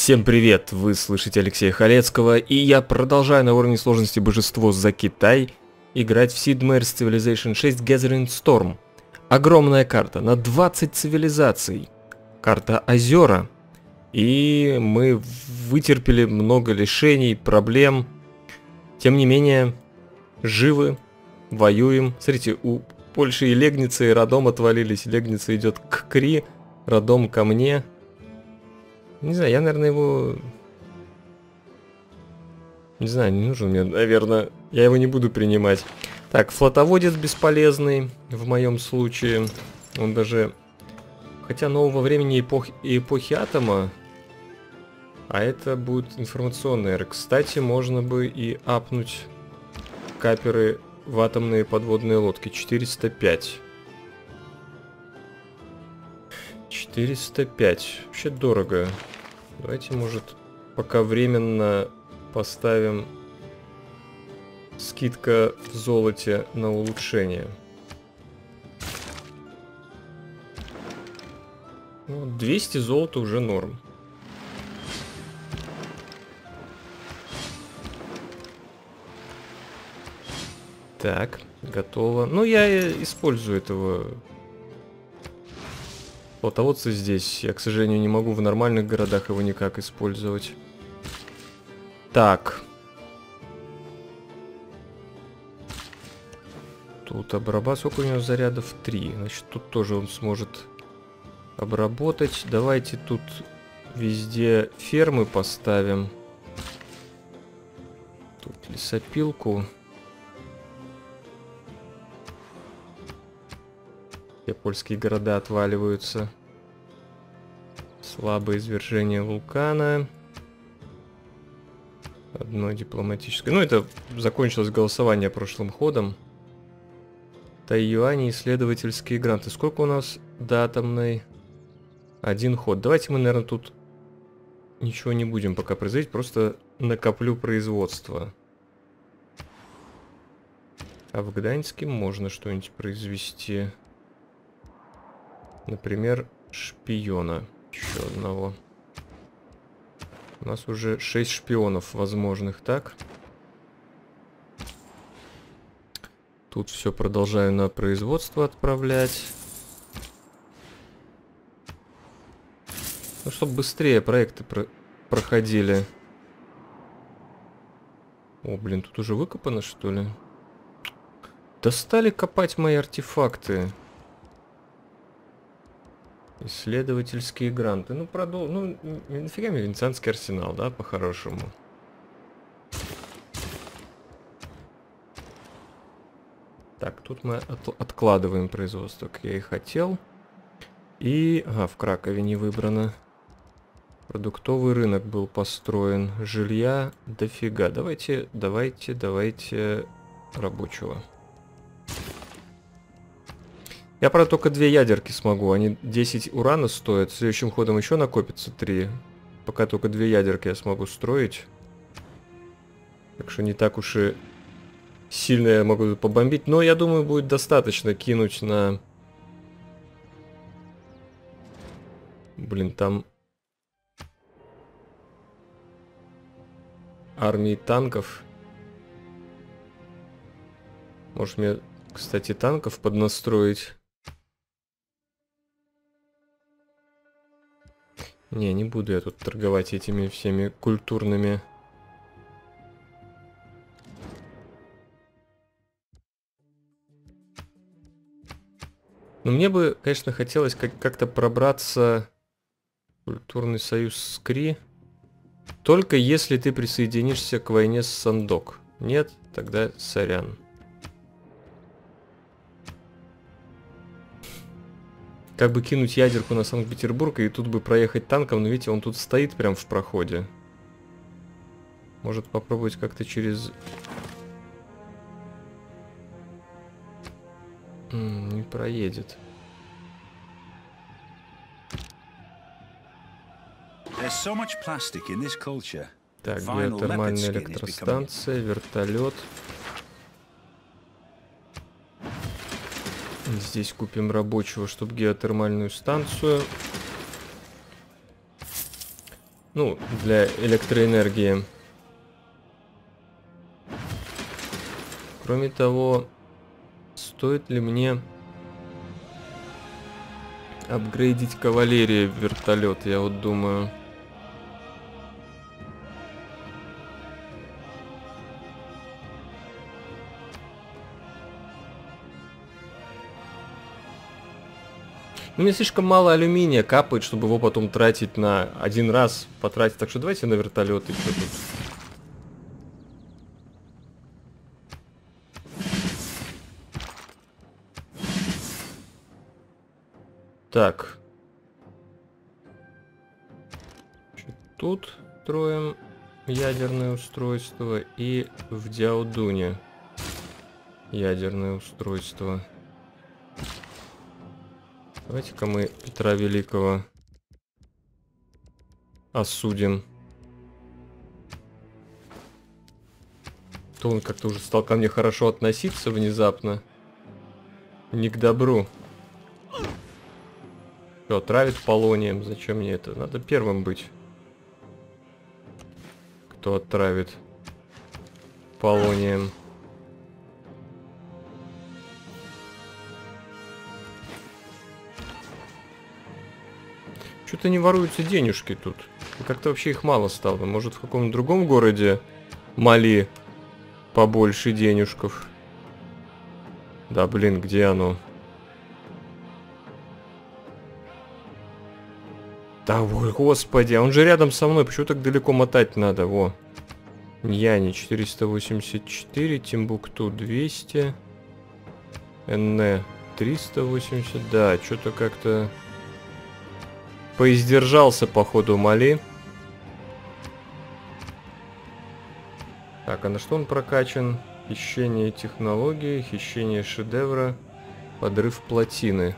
Всем привет! Вы слышите Алексея Халецкого, и я продолжаю на уровне сложности Божество за Китай играть в Sid Meier's Civilization 6 Gathering Storm. Огромная карта на 20 цивилизаций. Карта озера. И мы вытерпели много лишений, проблем. Тем не менее, живы, воюем. Смотрите, у Польши и Легницы родом отвалились. Легница идет к Кри, родом ко мне. Не знаю, я, наверное, его... Не знаю, не нужен мне, наверное. Я его не буду принимать. Так, флотоводец бесполезный в моем случае. Он даже... Хотя нового времени эпохи атома. А это будет информационная эра. Кстати, можно бы и апнуть каперы в атомные подводные лодки. 405. 405. Вообще дорого. Давайте, может, пока временно поставим скидка в золоте на улучшение. Ну, 200 золота уже норм. Так, готово. Ну, я использую этого... Флотоводцы здесь. Я, к сожалению, не могу в нормальных городах его никак использовать. Так. Тут обрабатывать. Сколько у него зарядов? 3. Значит, тут тоже он сможет обработать. Давайте тут везде фермы поставим. Тут лесопилку. Все польские города отваливаются. Слабое извержение вулкана. Одно дипломатическое. Ну, это закончилось голосование прошлым ходом. Тайюань, исследовательские гранты. Сколько у нас до атомной? 1 ход. Давайте мы, наверное, тут ничего не будем пока производить. Просто накоплю производство. А в Гданьске можно что-нибудь произвести. Например, шпиона. Еще одного. У нас уже 6 шпионов возможных, так? Тут все продолжаю на производство отправлять. Ну, чтобы быстрее проекты проходили. О, блин, тут уже выкопано, что ли? Достали копать мои артефакты. Исследовательские гранты. Ну, ну, нафига мне венецианский арсенал, да, по-хорошему. Так, тут мы откладываем производство, как я и хотел. И, ага, в Кракове не выбрано. Продуктовый рынок был построен. Жилья дофига. Давайте рабочего. Я, правда, только 2 ядерки смогу. Они 10 урана стоят. Следующим ходом еще накопится 3. Пока только 2 ядерки я смогу строить. Так что не так уж и сильно я могу побомбить. Но я думаю, будет достаточно кинуть на... Блин, там... Армии танков. Может мне, кстати, танков поднастроить? Не буду я тут торговать этими всеми культурными. Но мне бы, конечно, хотелось как-то пробраться в культурный союз с Кри. Только если ты присоединишься к войне с Сандок. Нет, тогда сорян. Как бы кинуть ядерку на Санкт-Петербург и тут бы проехать танком, но видите, он тут стоит прям в проходе. Может попробовать как-то через... не проедет. Так, геотермальная электростанция, вертолет. Здесь купим рабочего, чтобы геотермальную станцию. Ну, для электроэнергии. Кроме того, стоит ли мне апгрейдить кавалерию в вертолет, я вот думаю. Ну, мне слишком мало алюминия капает, чтобы его потом тратить на один раз потратить. Так что давайте на вертолет еще тут. Так. Тут строим ядерное устройство и в Дяодуне ядерное устройство. Давайте-ка мы Петра Великого осудим. То он как-то уже стал ко мне хорошо относиться внезапно. Не к добру. Что, отравит полонием? Зачем мне это? Надо первым быть. Кто отравит полонием? Что-то не воруются денежки тут. Как-то вообще их мало стало. Может, в каком-то другом городе Мали побольше денежков? Да, блин, где оно? Да, ой, господи, а он же рядом со мной. Почему так далеко мотать надо? Во. Ньяни 484, Тимбукту 200, НН 380. Да, что-то как-то поиздержался, походу, Мали. Так, а на что он прокачан? Хищение технологии, хищение шедевра, подрыв плотины.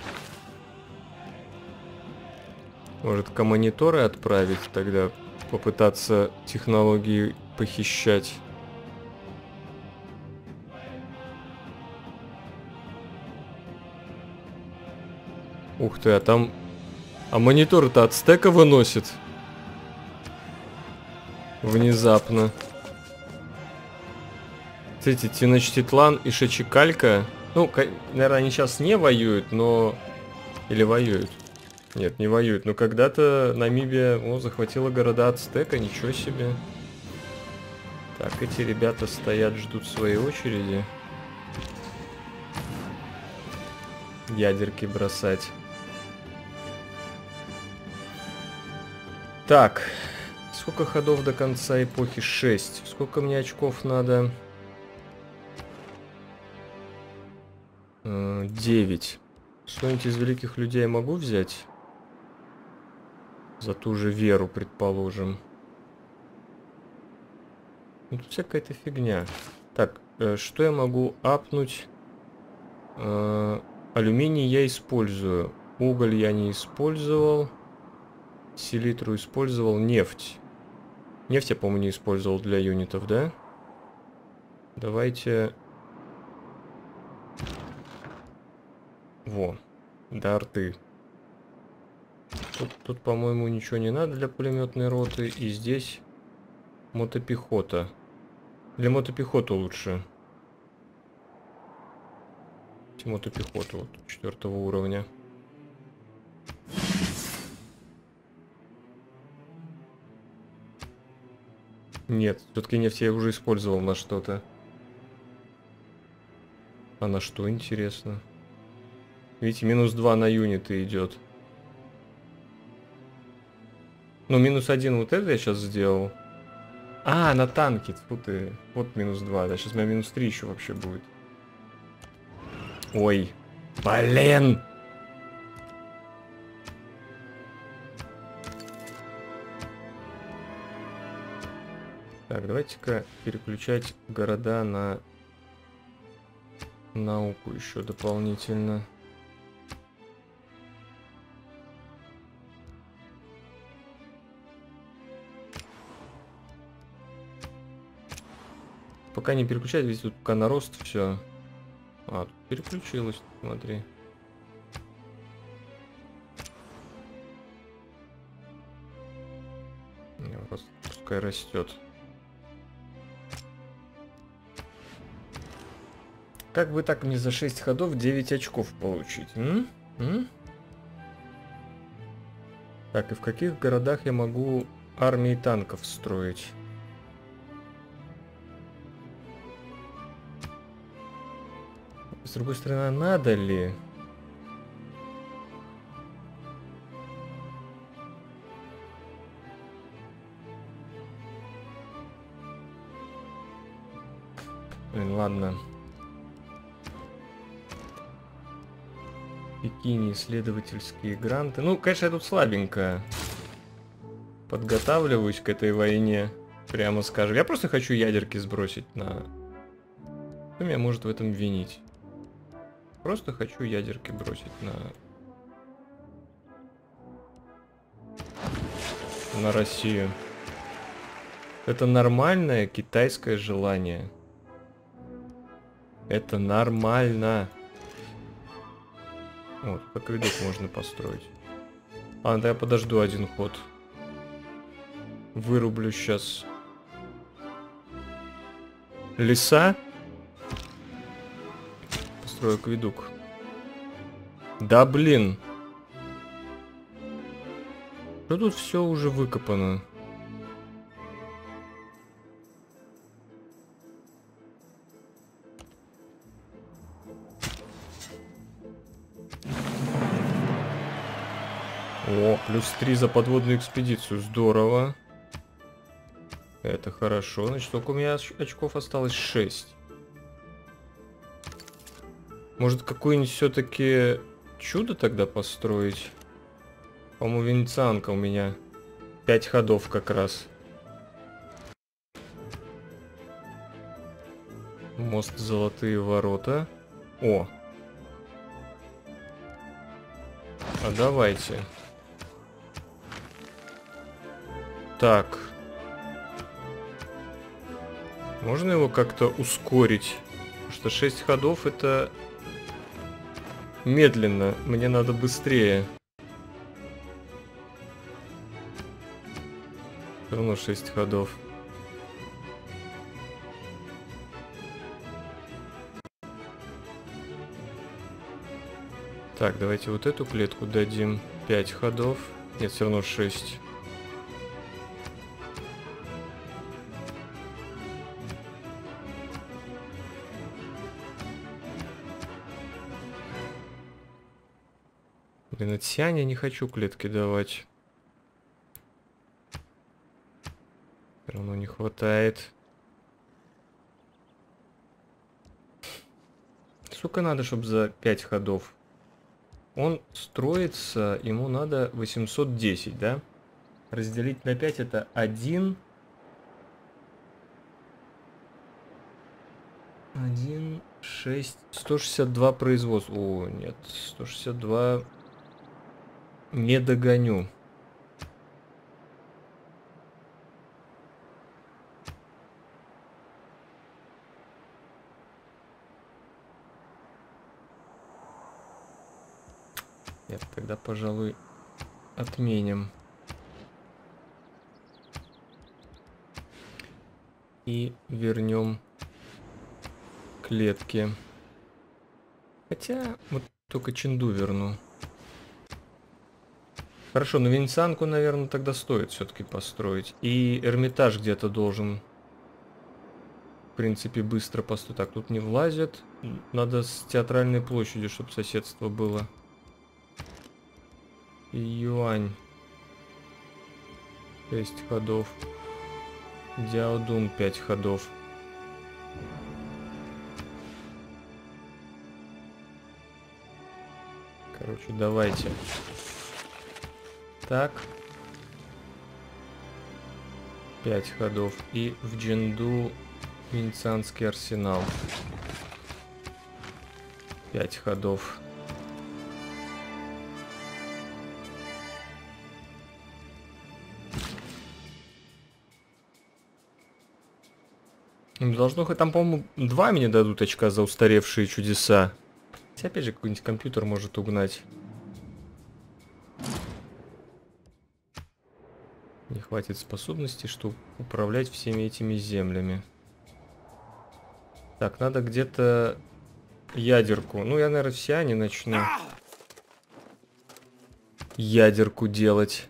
Может, коммониторы отправить тогда? Попытаться технологии похищать. Ух ты, а там... А монитор-то от стека выносит. Внезапно. Смотрите, Теночтитлан и Шачикалька. Ну, наверное, они сейчас не воюют, но... Или воюют? Нет, не воюют. Но когда-то Намибия, захватила города ацтека, ничего себе. Так, эти ребята стоят, ждут своей очереди. Ядерки бросать. Так, сколько ходов до конца эпохи? 6. Сколько мне очков надо? 9. Что-нибудь из великих людей я могу взять? За ту же веру, предположим. Ну, тут вся какая-то фигня. Так, что я могу апнуть? Алюминий я использую. Уголь я не использовал. Селитру использовал. Нефть. Нефть я, по-моему, не использовал для юнитов, да? Давайте... Во. Да, арты. Тут, по-моему, ничего не надо для пулеметной роты. И здесь мотопехота. Для мотопехоты лучше. Мотопехоту вот, 4 уровня. Нет, все-таки нефть я уже использовал на что-то. А на что, интересно? Видите, -2 на юниты идет. Ну, -1 вот это я сейчас сделал. А, на танки. Тьфу ты. Вот -2, да. Сейчас у меня -3 еще вообще будет. Ой. Блин! Так, давайте-ка переключать города на науку еще дополнительно. Пока не переключать, ведь тут пока на рост все. А, тут переключилось, смотри. Пускай растет. Как бы так мне за 6 ходов 9 очков получить? Так, и в каких городах я могу армии танков строить? С другой стороны, надо ли? Блин, ладно. В Пекине исследовательские гранты. Ну, конечно, я тут слабенько подготавливаюсь к этой войне, прямо скажем. Я просто хочу ядерки сбросить на... Кто меня может в этом винить? Просто хочу ядерки бросить на Россию. Это нормальное китайское желание. Это нормально. Вот, акведук можно построить. Ладно, да я подожду один ход. Вырублю сейчас леса. Построю акведук. Да блин. Что тут все уже выкопано? О, плюс 3 за подводную экспедицию. Здорово. Это хорошо. Значит, сколько у меня очков осталось? 6. Может, какое-нибудь все-таки чудо тогда построить? По-моему, венецианка у меня 5 ходов как раз. Мост Золотые ворота. О! А давайте. Так. Можно его как-то ускорить? Потому что 6 ходов это медленно. Мне надо быстрее. Все равно 6 ходов. Так, давайте вот эту клетку дадим 5 ходов. Нет, все равно 6. Блин, от Сиань не хочу клетки давать. Все равно не хватает. Сколько надо, чтобы за 5 ходов? Он строится, ему надо 810, да? Разделить на 5 это 1. 1, 6, 162 производства. О, нет, 162 не догоню. Нет, тогда, пожалуй, отменим. И вернем клетки. Хотя, вот только Чэнду верну. Хорошо, но венецианку, наверное, тогда стоит все-таки построить. И Эрмитаж где-то должен, в принципе, быстро построить. Так, тут не влазят. Надо с театральной площадью, чтобы соседство было. И Юань. 6 ходов. Дяодун 5 ходов. Короче, давайте. Так. 5 ходов. И в Чэнду венецианский арсенал. 5 ходов. Должно хоть там, по-моему, 2 мне дадут очка за устаревшие чудеса. Хотя, опять же, какой-нибудь компьютер может угнать. Не хватит способностей, чтобы управлять всеми этими землями. Так, надо где-то ядерку. Ну, я, наверное, в Сиане начну ядерку делать.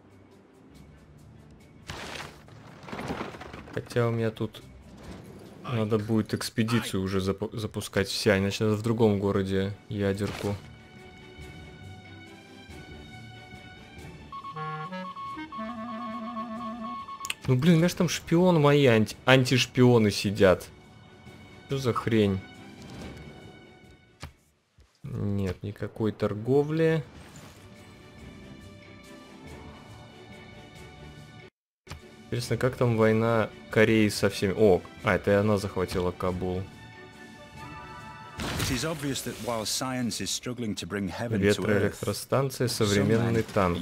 Хотя у меня тут надо будет экспедицию уже запускать в Сиане. Значит, надо в другом городе ядерку. Ну, блин, у меня же там шпион мои, антишпионы сидят. Что за хрень? Нет, никакой торговли. Интересно, как там война Кореи со всеми... О, это она захватила Кабул. Ветроэлектростанция, современный танк.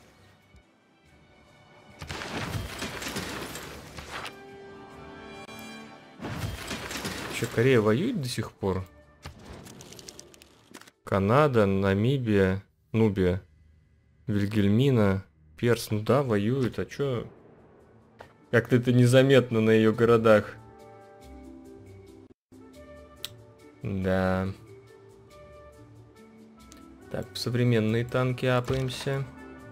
Че, Корея воюет до сих пор? Канада, Намибия, Нубия, Вильгельмина, Перс. Ну да, воюют. А чё? Как-то это незаметно на ее городах. Да. Так, современные танки апаемся.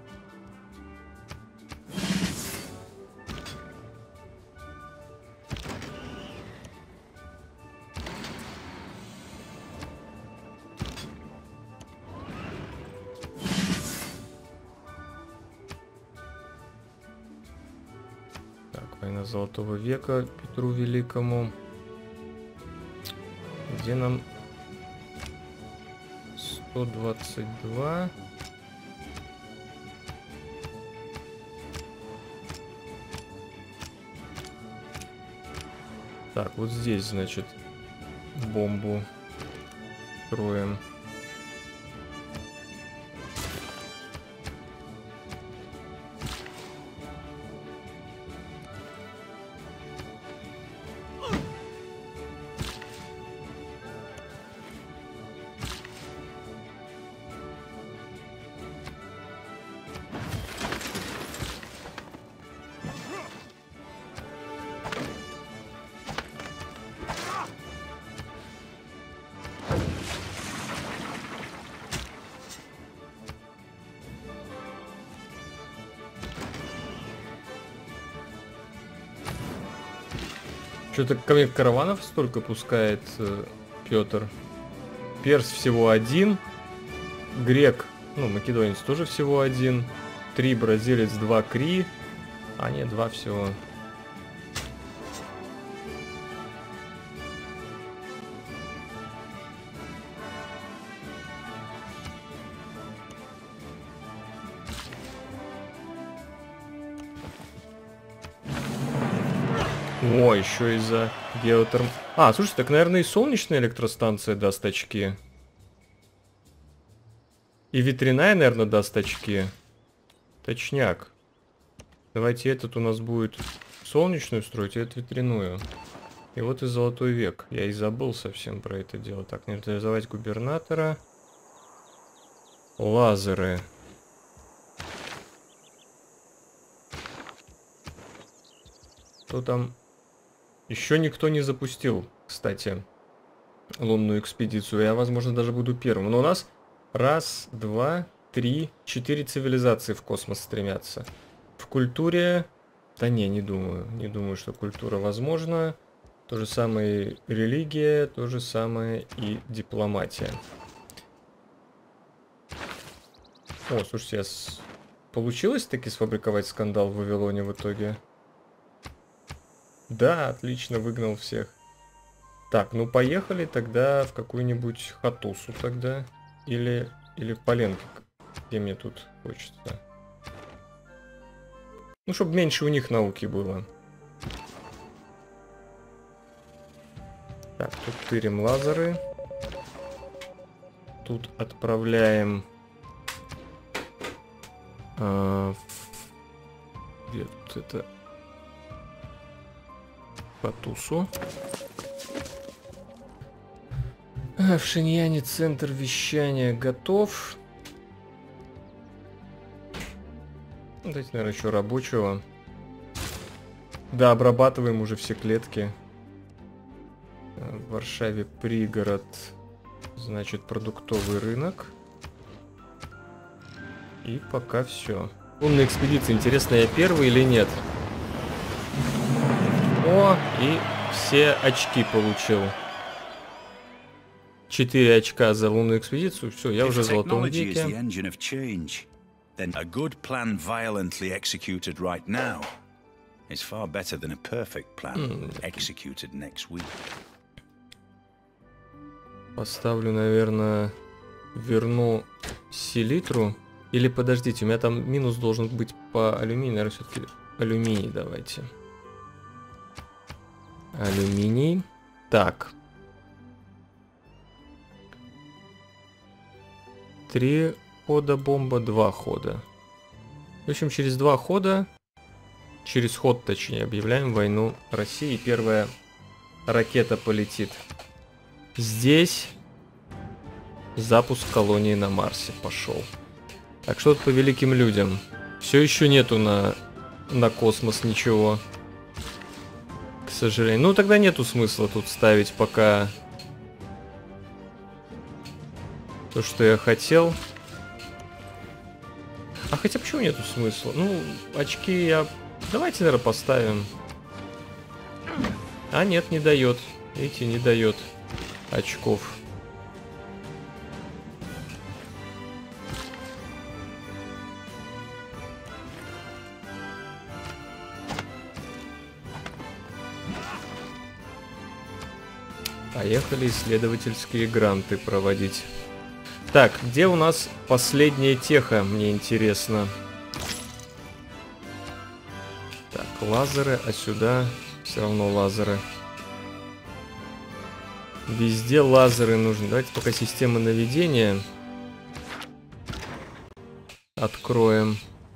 Война Золотого века Петру Великому. Где нам 122? Так, вот здесь, значит, бомбу строим. Что-то ко мне караванов столько пускает Петр. Перс всего один. Грек, ну, македонец тоже всего один. 3 бразилец, 2 кри. А нет, 2 всего. О, еще из-за геотерм... А, слушай, так, наверное, и солнечная электростанция даст очки. И ветряная, наверное, даст очки. Точняк. Давайте этот у нас будет солнечную строить, а этот ветряную. И вот и Золотой век. Я и забыл совсем про это дело. Так, нейтрализовать губернатора. Лазеры. Что там... Еще никто не запустил, кстати, лунную экспедицию. Я, возможно, даже буду первым. Но у нас 1, 2, 3, 4 цивилизации в космос стремятся. В культуре... Да не думаю. Не думаю, что культура возможна. То же самое и религия, то же самое и дипломатия. О, слушайте, получилось таки сфабриковать скандал в Вавилоне в итоге? Да, отлично, выгнал всех. Так, ну поехали тогда в какую-нибудь Хатусу тогда. Или в Поленке, где мне тут хочется. Ну, чтобы меньше у них науки было. Так, тут тырим лазеры. Тут отправляем... где тут это... Хатусу. В Шиньяне центр вещания готов. Дайте, наверное, еще рабочего. Да, обрабатываем уже все клетки. В Варшаве пригород. Значит, продуктовый рынок. И пока все. Лунная экспедиция. Интересно, я первый или нет? О, и все очки получил. 4 очка за лунную экспедицию. Все, я уже в золотом веке. Then a good plan violently executed right now is far better than a perfect plan executed next week. Поставлю, наверное, верну селитру. Или подождите, у меня там минус должен быть по алюминию. Наверное, все-таки алюминий давайте. Алюминий. Так. 3 хода бомба, 2 хода. В общем, через 2 хода, через ход, точнее, объявляем войну России. Первая ракета полетит. Здесь запуск колонии на Марсе пошел. Так что тут по великим людям. Все еще нету на космос ничего. К сожалению. Ну, тогда нету смысла тут ставить пока то, что я хотел. А хотя почему нету смысла? Ну, очки я... Давайте, наверное, поставим. А, нет, не дает. Видите, не дает очков. Поехали исследовательские гранты проводить. Так, где у нас последняя теха, мне интересно. Так, лазеры, а сюда все равно лазеры. Везде лазеры нужны. Давайте пока система наведения откроем.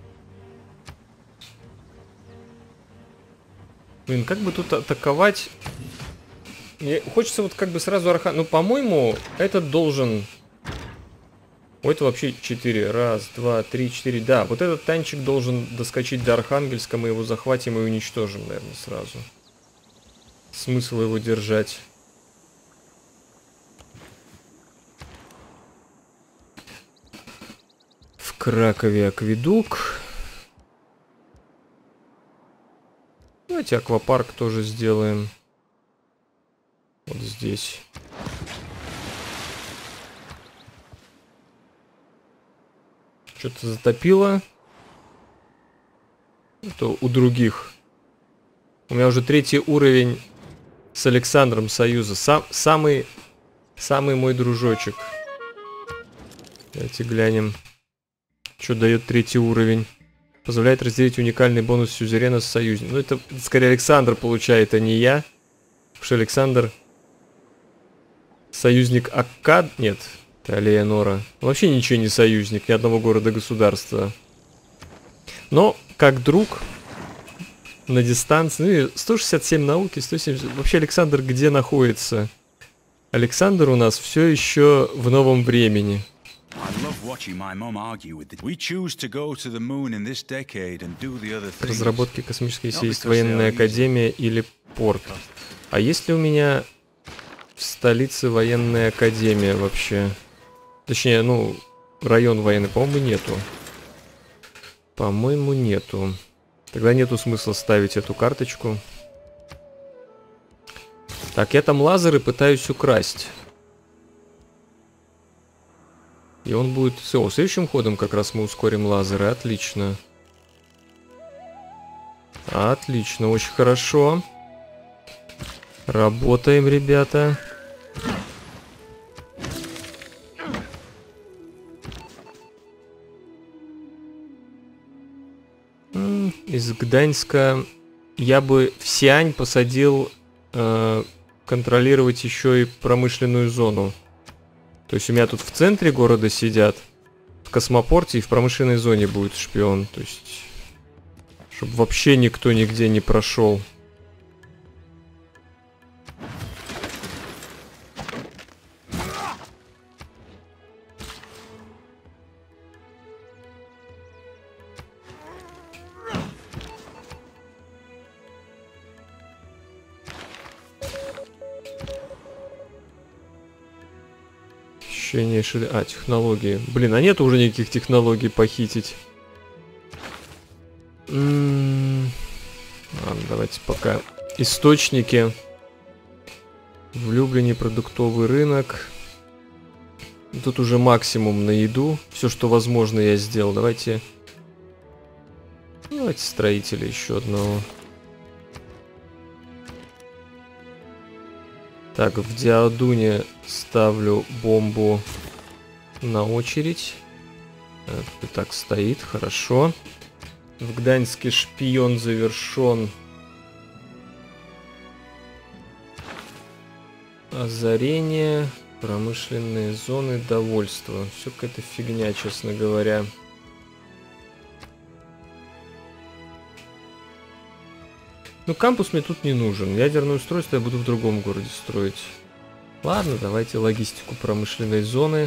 Блин, как бы тут атаковать? Мне хочется вот как бы сразу архан... Ну, по-моему, этот должен... Ой, это вообще 4. Раз, два, три, 4. Да, вот этот танчик должен доскочить до Архангельска. Мы его захватим и уничтожим, наверное, сразу. Смысл его держать. В Кракове акведук. Давайте аквапарк тоже сделаем. Вот здесь. Что-то затопило. Это у других. У меня уже 3-й уровень с Александром Союза. Самый мой дружочек. Давайте глянем, что дает 3-й уровень. Позволяет разделить уникальный бонус сюзерена с союзником. Ну, это скорее Александр получает, а не я. Потому что Александр союзник Аккад... Нет. Это Алеонора. Вообще ничего не союзник, ни одного города-государства. Но, как друг, на дистанции... Ну и 167 науки, 170... Вообще Александр где находится? Александр у нас все еще в новом времени. Разработки космической сети есть военная академия или порт. А есть ли у меня в столице военная академия вообще? Точнее, ну, район военный, по-моему, нету. По-моему, нету. Тогда нету смысла ставить эту карточку. Так, я там лазеры пытаюсь украсть. И он будет... Все, следующим ходом как раз мы ускорим лазеры. Отлично. Отлично, очень хорошо. Работаем, ребята. Из Гданьска я бы в Сиань посадил контролировать еще и промышленную зону. То есть у меня тут в центре города сидят, в космопорте, и в промышленной зоне будет шпион. То есть, чтобы вообще никто нигде не прошел. Похищение технологии. Блин, а нет уже никаких технологий похитить. Ладно, давайте пока. Источники. В Люблине продуктовый рынок. Тут уже максимум на еду. Все, что возможно, я сделал. Давайте строителя еще одного. Так, в Диадуне ставлю бомбу на очередь. Так стоит, хорошо. В Гданьске шпион завершен. Озарение, промышленные зоны, довольство. Все какая-то фигня, честно говоря. Ну, кампус мне тут не нужен. Ядерное устройство я буду в другом городе строить. Ладно, давайте логистику промышленной зоны.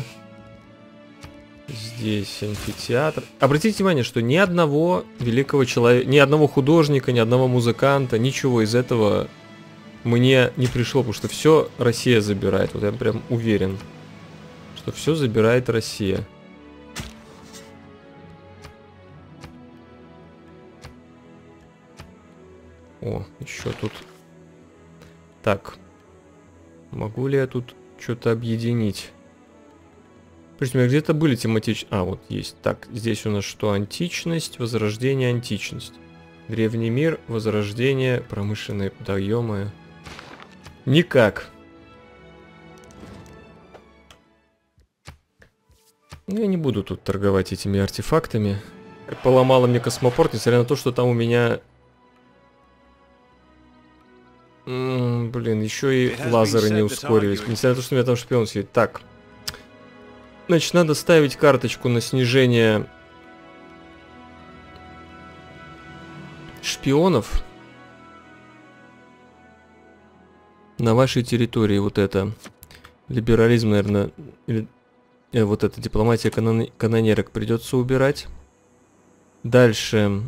Здесь амфитеатр. Обратите внимание, что ни одного великого человека, ни одного художника, ни одного музыканта, ничего из этого мне не пришло, потому что все Россия забирает. Вот я прям уверен, что все забирает Россия. О, еще тут. Так. Могу ли я тут что-то объединить? Причем где-то были тематичные... А, вот есть. Так, здесь у нас что? Античность, возрождение, античность. Древний мир, возрождение, промышленное... Да, ё-моё. Никак. Я не буду тут торговать этими артефактами. Поломало мне космопорт, несмотря на то, что там у меня... Блин, еще и лазеры не ускорились. Несмотря на то, что у меня там шпион сидит. Так. Значит, надо ставить карточку на снижение шпионов на вашей территории. Вот это либерализм, наверное, или вот эта дипломатия канонерок придется убирать. Дальше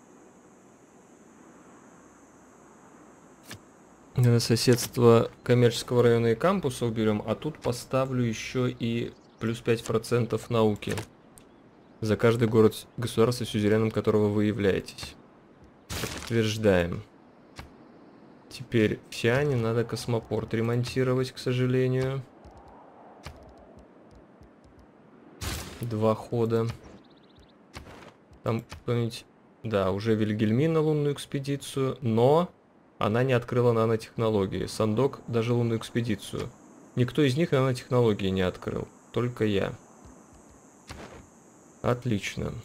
соседство коммерческого района и кампуса уберем, а тут поставлю еще и плюс 5% науки за каждый город государства, сюзереном которого вы являетесь. Подтверждаем. Теперь в Сиане надо космопорт ремонтировать, к сожалению. 2 хода. Там кто-нибудь... Да, уже Вильгельмин на лунную экспедицию, но она не открыла нанотехнологии. Сандок даже лунную экспедицию. Никто из них нанотехнологии не открыл. Только я. Отлично.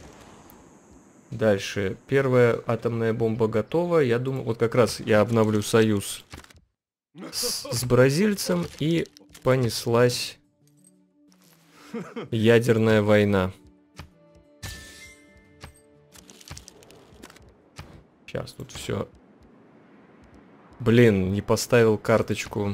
Дальше. Первая атомная бомба готова. Я думаю, вот как раз я обновлю союз с бразильцем, и понеслась ядерная война. Сейчас тут все. Блин, не поставил карточку.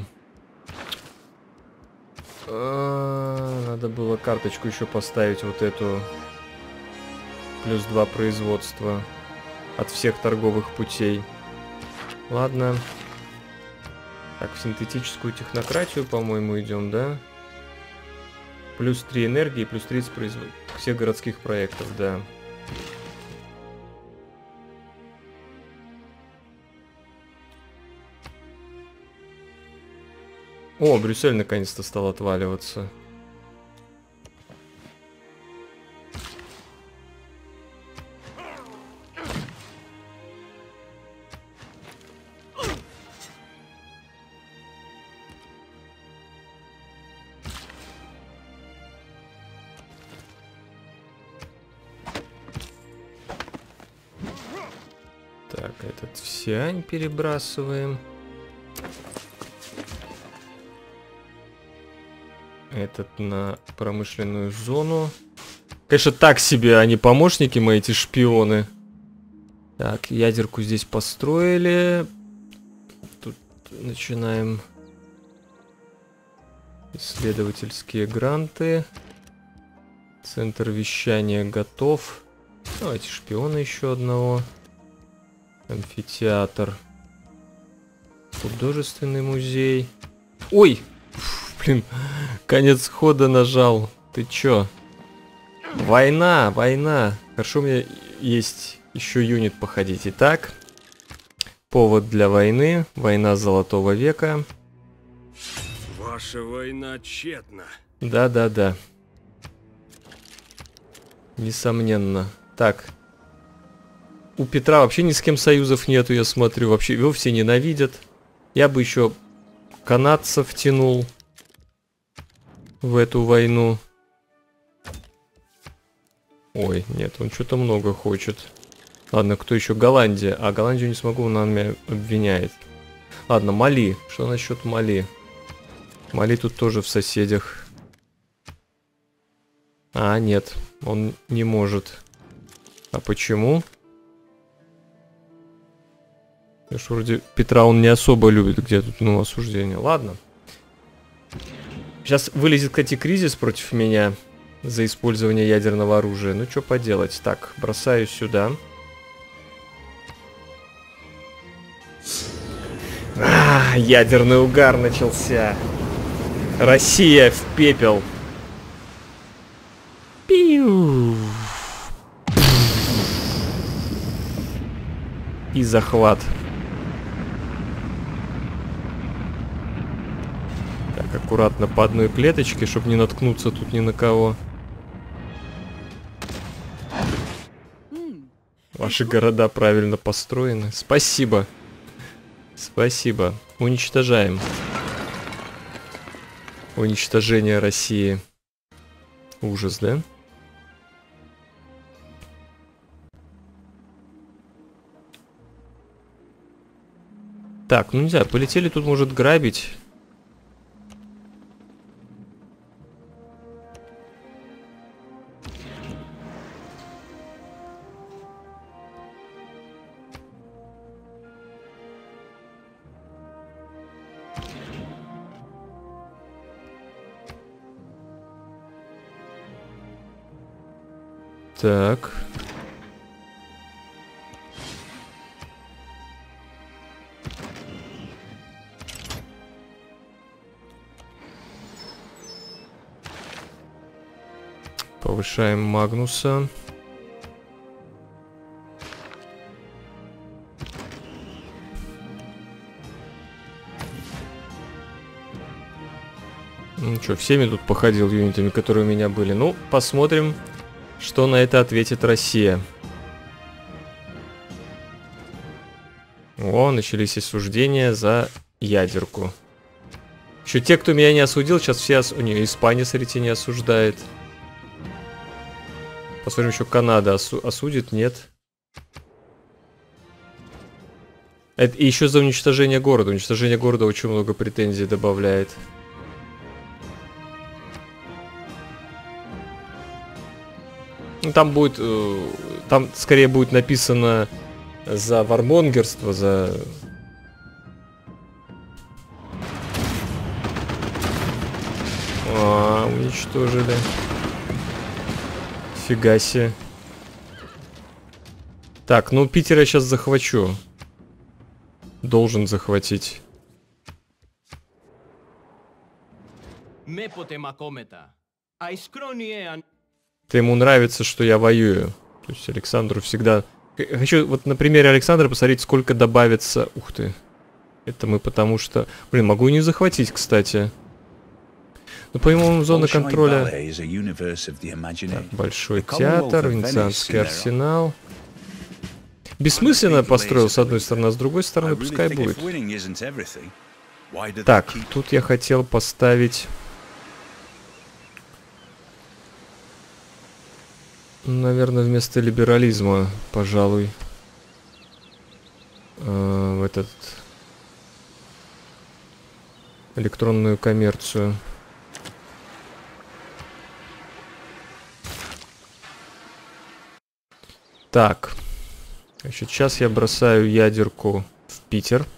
Надо было карточку еще поставить, вот эту. Плюс 2 производства от всех торговых путей. Ладно. Так, в синтетическую технократию, по-моему, идем, да? Плюс 3 энергии, плюс 30 производства всех городских проектов, да. О, Брюссель наконец-то стал отваливаться. Так, этот в Сиань перебрасываем. Этот на промышленную зону. Конечно, так себе они помощники мои, эти шпионы. Так, ядерку здесь построили. Тут начинаем исследовательские гранты. Центр вещания готов. Давайте шпиона еще одного. Амфитеатр. Художественный музей. Ой! Блин, конец хода нажал. Ты чё? Война, война. Хорошо, у меня есть еще юнит походить. Итак, повод для войны. Война Золотого века. Ваша война тщетна. Да. Несомненно. Так. У Петра вообще ни с кем союзов нету, я смотрю. Вообще его все ненавидят. Я бы еще канадцев тянул в эту войну. Ой, нет, он что-то много хочет. Ладно, кто еще? Голландия. А Голландию не смогу, он меня обвиняет. Ладно, Мали. Что насчет Мали? Мали тут тоже в соседях. А, нет, он не может. А почему? Я ж вроде Петра он не особо любит, где тут, ну, осуждение. Ладно. Сейчас вылезет, кстати, кризис против меня за использование ядерного оружия. Ну, что поделать. Так, бросаю сюда. Ядерный угар начался. Россия в пепел. Пиу. И захват. Так, аккуратно по одной клеточке, чтобы не наткнуться тут ни на кого. Ваши города правильно построены. Спасибо. Спасибо. Уничтожаем. Уничтожение России. Ужас, да? Так, ну не знаю, полетели тут, может, грабить. Так. Повышаем Магнуса. Ну что, всеми тут походил юнитами, которые у меня были. Ну, посмотрим, что на это ответит Россия. О, начались осуждения за ядерку. Еще те, кто меня не осудил, сейчас все не, Испания, смотрите, не осуждает. Посмотрим, еще Канада осудит, нет. Это и еще за уничтожение города. Уничтожение города очень много претензий добавляет. Ну, там будет... Там скорее будет написано за вармонгерство, за... Уничтожили. Фига себе. Так, ну Питер я сейчас захвачу. Должен захватить. Ты ему нравится, что я воюю. То есть Александру всегда... Хочу вот на примере Александра посмотреть, сколько добавится... Ух ты. Это мы потому что... Блин, могу и не захватить, кстати. Ну, по-моему, зона контроля... Так, Большой театр, Венецианский арсенал. Бессмысленно построил с одной стороны, а с другой стороны пускай будет. Так, тут я хотел поставить... Наверное, вместо либерализма, пожалуй, в этот... электронную коммерцию. Так. Значит, сейчас я бросаю ядерку в Питер.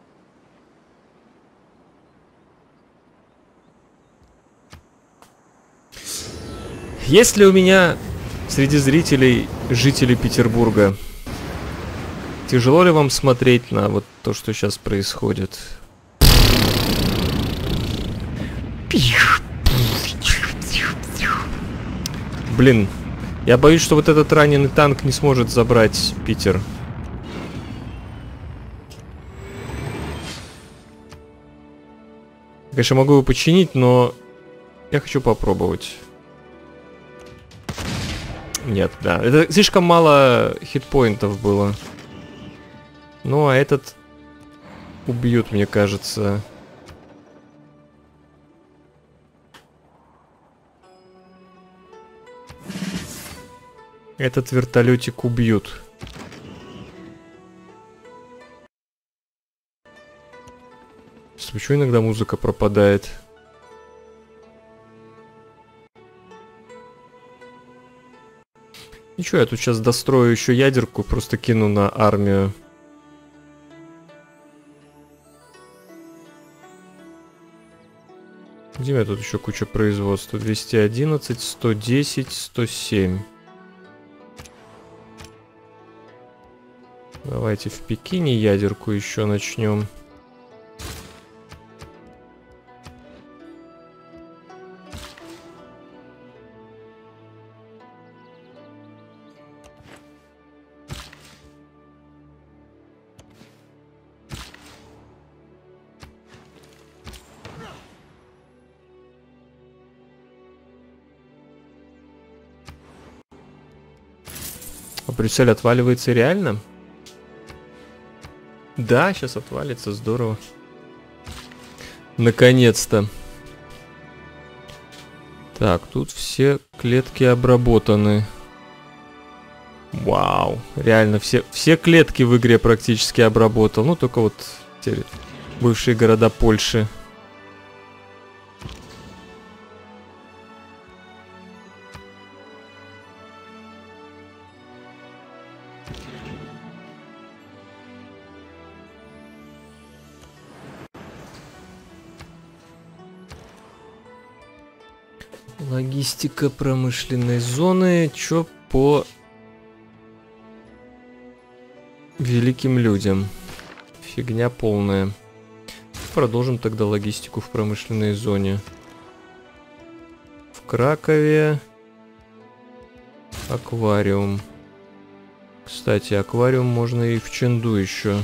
Есть ли у меня среди зрителей жители Петербурга? Тяжело ли вам смотреть на вот то, что сейчас происходит? Блин, я боюсь, что вот этот раненый танк не сможет забрать Питер. Конечно, могу его починить, но я хочу попробовать. Нет, да. Это слишком мало хитпоинтов было. Ну, а этот убьют, мне кажется. Этот вертолетик убьют. Почему иногда музыка пропадает? Ничего, я тут сейчас дострою еще ядерку, просто кину на армию. Где у меня тут еще куча производства? 211, 110, 107. Давайте в Пекине ядерку еще начнем. А Брюссель отваливается реально? Да, сейчас отвалится, здорово. Наконец-то. Так, тут все клетки обработаны. Вау, реально, все клетки в игре практически обработал. Ну, только вот теперь бывшие города Польши. Логистика промышленной зоны. Чё по великим людям? Фигня полная. Продолжим тогда логистику в промышленной зоне. В Кракове аквариум. Кстати, аквариум можно и в Чэнду еще.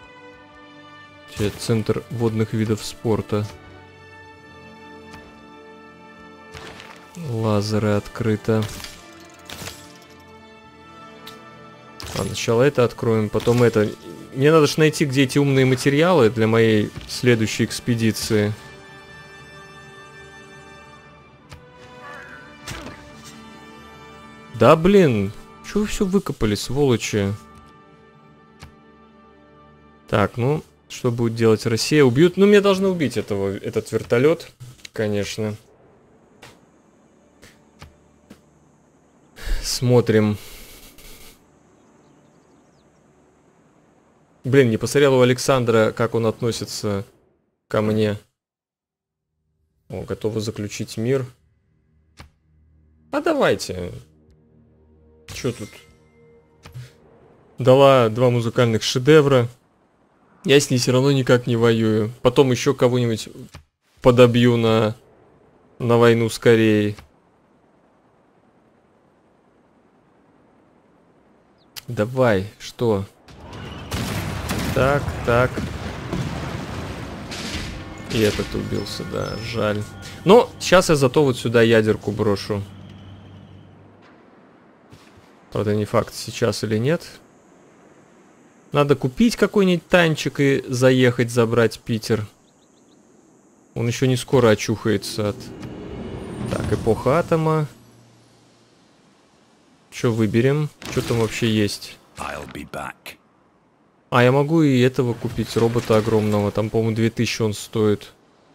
Центр водных видов спорта. Лазеры открыто. Сначала это откроем, потом это. Мне надо же найти, где эти умные материалы для моей следующей экспедиции. Да блин, чего вы все выкопали, сволочи? Так, ну, что будет делать Россия? Убьют? Ну, мне должны убить этот вертолет, конечно. Смотрим. Блин, не посмотрел у Александра, как он относится ко мне. О, готовы заключить мир. А давайте. Чё тут? Дала 2 музыкальных шедевра. Я с ней все равно никак не воюю. Потом еще кого-нибудь подобью на войну с Кореей. Давай, что? Так, так. И этот убился, да, жаль. Но сейчас я зато вот сюда ядерку брошу. Правда, не факт, сейчас или нет. Надо купить какой-нибудь танчик и заехать, забрать Питер. Он еще не скоро очухается от... Так, эпоха атома. Что выберем? Что там вообще есть? А, я могу и этого купить, робота огромного. Там, по-моему, 2000 он стоит.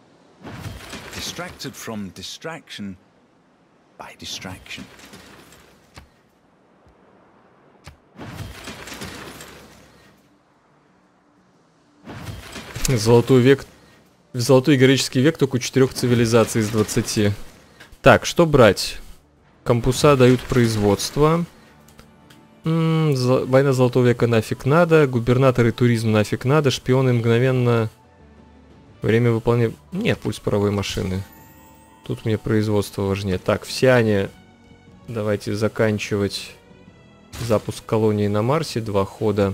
Золотой век. В золотой героический век только 4 цивилизаций из 20. Так, что брать? Кампуса дают производство. Война золотого века нафиг надо. Губернаторы туризм нафиг надо. Шпионы мгновенно. Время выполнения... Нет, пульс паровой машины. Тут мне производство важнее. Так, в Сиане давайте заканчивать запуск колонии на Марсе. 2 хода.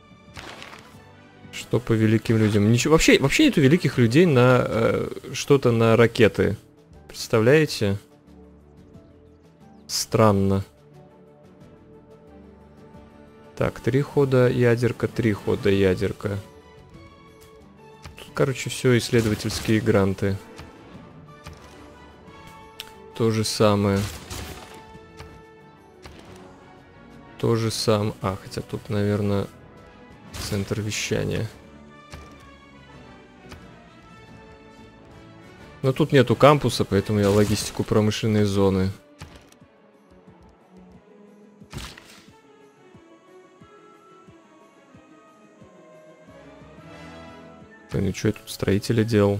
Что по великим людям? Ничего, вообще нету великих людей на что-то на ракеты. Представляете? Странно. Так, 3 хода ядерка, 3 хода ядерка. Тут, короче, все исследовательские гранты. То же самое. То же самое. А, хотя тут, наверное, центр вещания. Но тут нету кампуса, поэтому я логистику промышленной зоны. Ну что я тут строителя делал?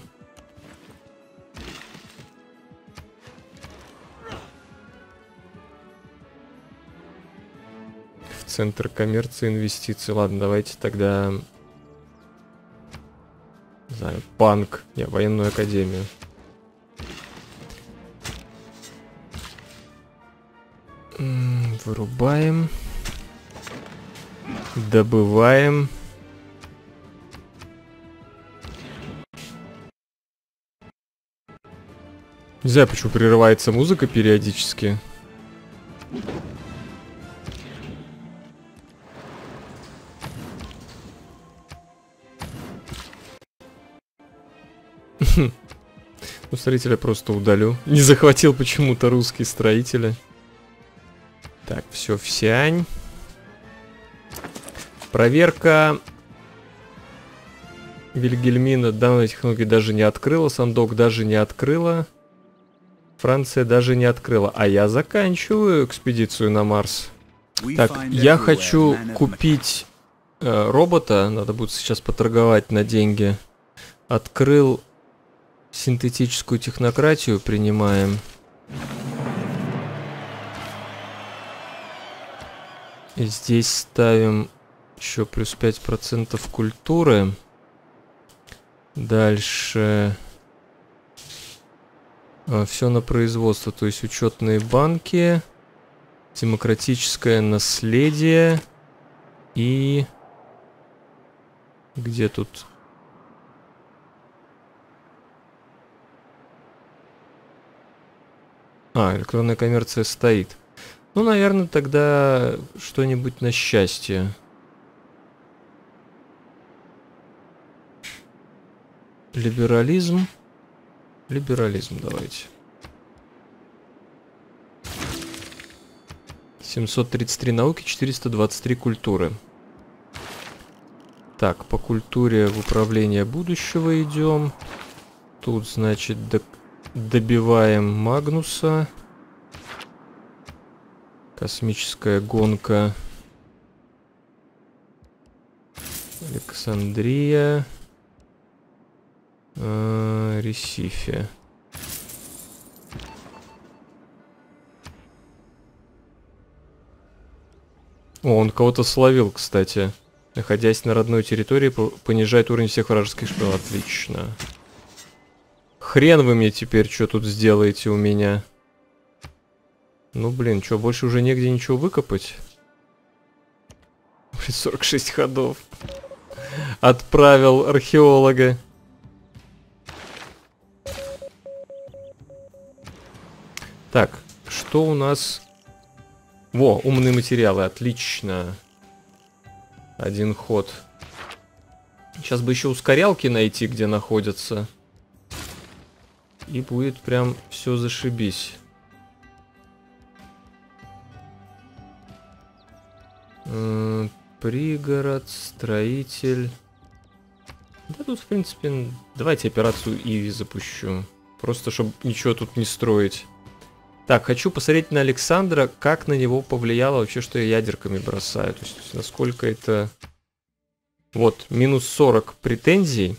В центр коммерции, инвестиций. Ладно, давайте тогда... Не знаю, банк. Не, военную академию. Вырубаем. Добываем. Не знаю, почему прерывается музыка периодически. Ну, строителя просто удалю. Не захватил почему-то русские строители. Так, все в Сиань. Проверка. Вильгельмина данной технологии даже не открыла. Сандок даже не открыла. Франция даже не открыла. А я заканчиваю экспедицию на Марс. Так, я хочу купить робота. Надо будет сейчас поторговать на деньги. Открыл синтетическую технократию. Принимаем. И здесь ставим еще плюс 5% культуры. Дальше... Все на производство, то есть учетные банки, демократическое наследие и... Где тут? Электронная коммерция стоит. Ну, наверное, тогда что-нибудь на счастье. Либерализм. Либерализм давайте. 733 науки, 423 культуры. Так, по культуре в управление будущего идем. Тут, значит, добиваем Магнуса. Космическая гонка. Александрия. Ресифе. О, он кого-то словил, кстати. Находясь на родной территории, понижает уровень всех вражеских шпил. Отлично. Хрен вы мне теперь что тут сделаете у меня. Ну, блин, что, больше уже негде ничего выкопать? 46 ходов. Отправил археолога. Так, что у нас? Во, умные материалы, отлично. 1 ход. Сейчас бы еще ускорялки найти, где находятся. И будет прям все зашибись. Пригород, строитель. Да тут, в принципе, давайте операцию Иви запущу. Просто, чтобы ничего тут не строить. Так, хочу посмотреть на Александра, как на него повлияло вообще, что я ядерками бросаю. То есть, насколько это... Вот, минус 40 претензий.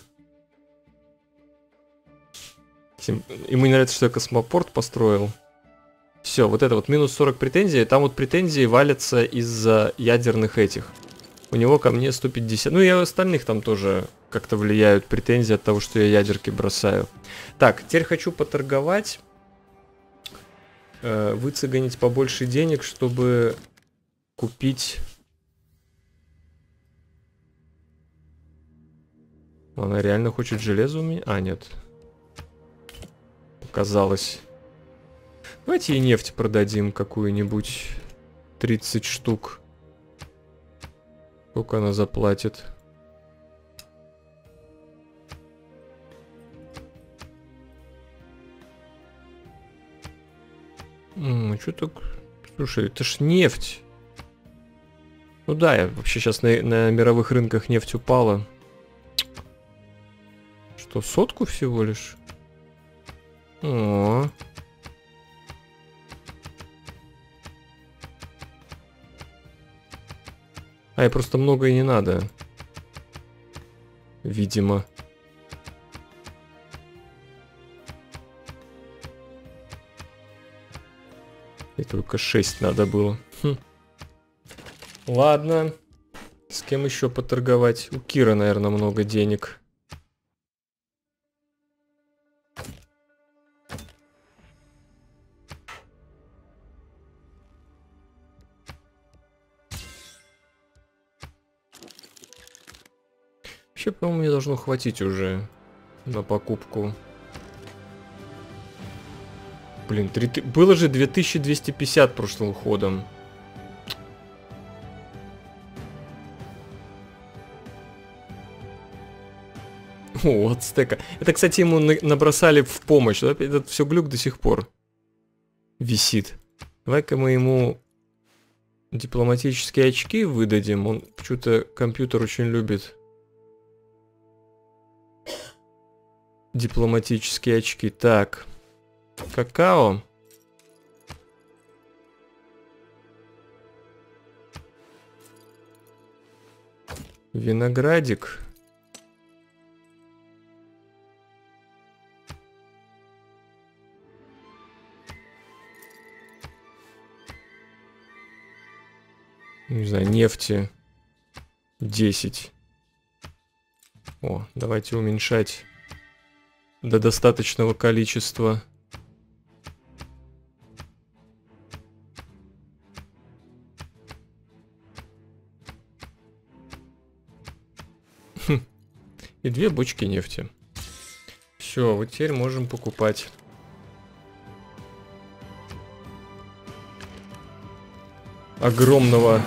Ему не нравится, что я космопорт построил. Все, вот это вот минус 40 претензий. Там вот претензии валятся из-за ядерных этих. У него ко мне 150. Ну и остальных там тоже как-то влияют претензии от того, что я ядерки бросаю. Так, теперь хочу поторговать. выцегонить побольше денег, чтобы купить... Она реально хочет железо у меня? А, нет. Показалось. Давайте ей нефть продадим какую-нибудь. 30 штук. Сколько она заплатит? Что так? Слушай, это ж нефть. Ну да, я вообще сейчас на мировых рынках нефть упала. Что, 100 всего лишь? О. А, и просто много и не надо. Видимо. И только 6 надо было. Хм. Ладно. С кем еще поторговать? У Кира, наверное, много денег. Вообще, по-моему, мне должно хватить уже на покупку. Блин, было же 2250 прошлым ходом. О, от стека. Это, кстати, ему набросали в помощь. Этот все глюк до сих пор висит. Давай-ка мы ему дипломатические очки выдадим. Он почему-то компьютер очень любит. Дипломатические очки. Так. Какао. Виноградик. Не знаю, нефти 10. О, давайте уменьшать до достаточного количества. И 2 бочки нефти. Все, вот теперь можем покупать. Огромного.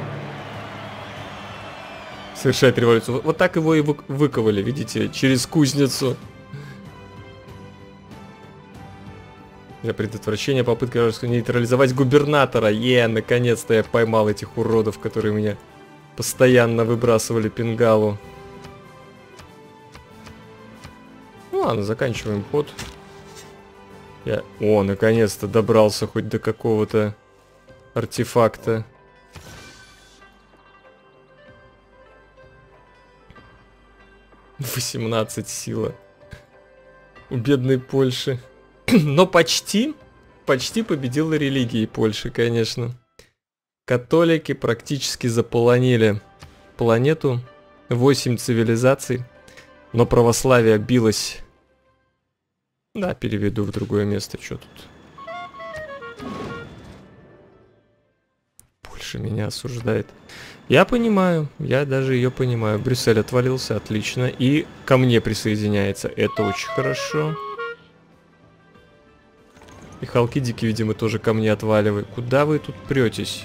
Совершает революцию. Вот так его и выковали, видите, через кузницу. Для предотвращения попытки нейтрализовать губернатора. Наконец-то я поймал этих уродов, которые меня постоянно выбрасывали пингалу. Ну ладно, заканчиваем ход. О, наконец-то добрался хоть до какого-то артефакта. «18 сила. У бедной Польши. Но почти победила религия Польши, конечно. Католики практически заполонили планету. 8 цивилизаций. Но православие билось. Да, переведу в другое место. Что тут? Польша меня осуждает. Я понимаю, я даже ее понимаю. Брюссель отвалился, отлично. И ко мне присоединяется. Это очень хорошо. И Халкидики, видимо, тоже ко мне отваливают. Куда вы тут претесь?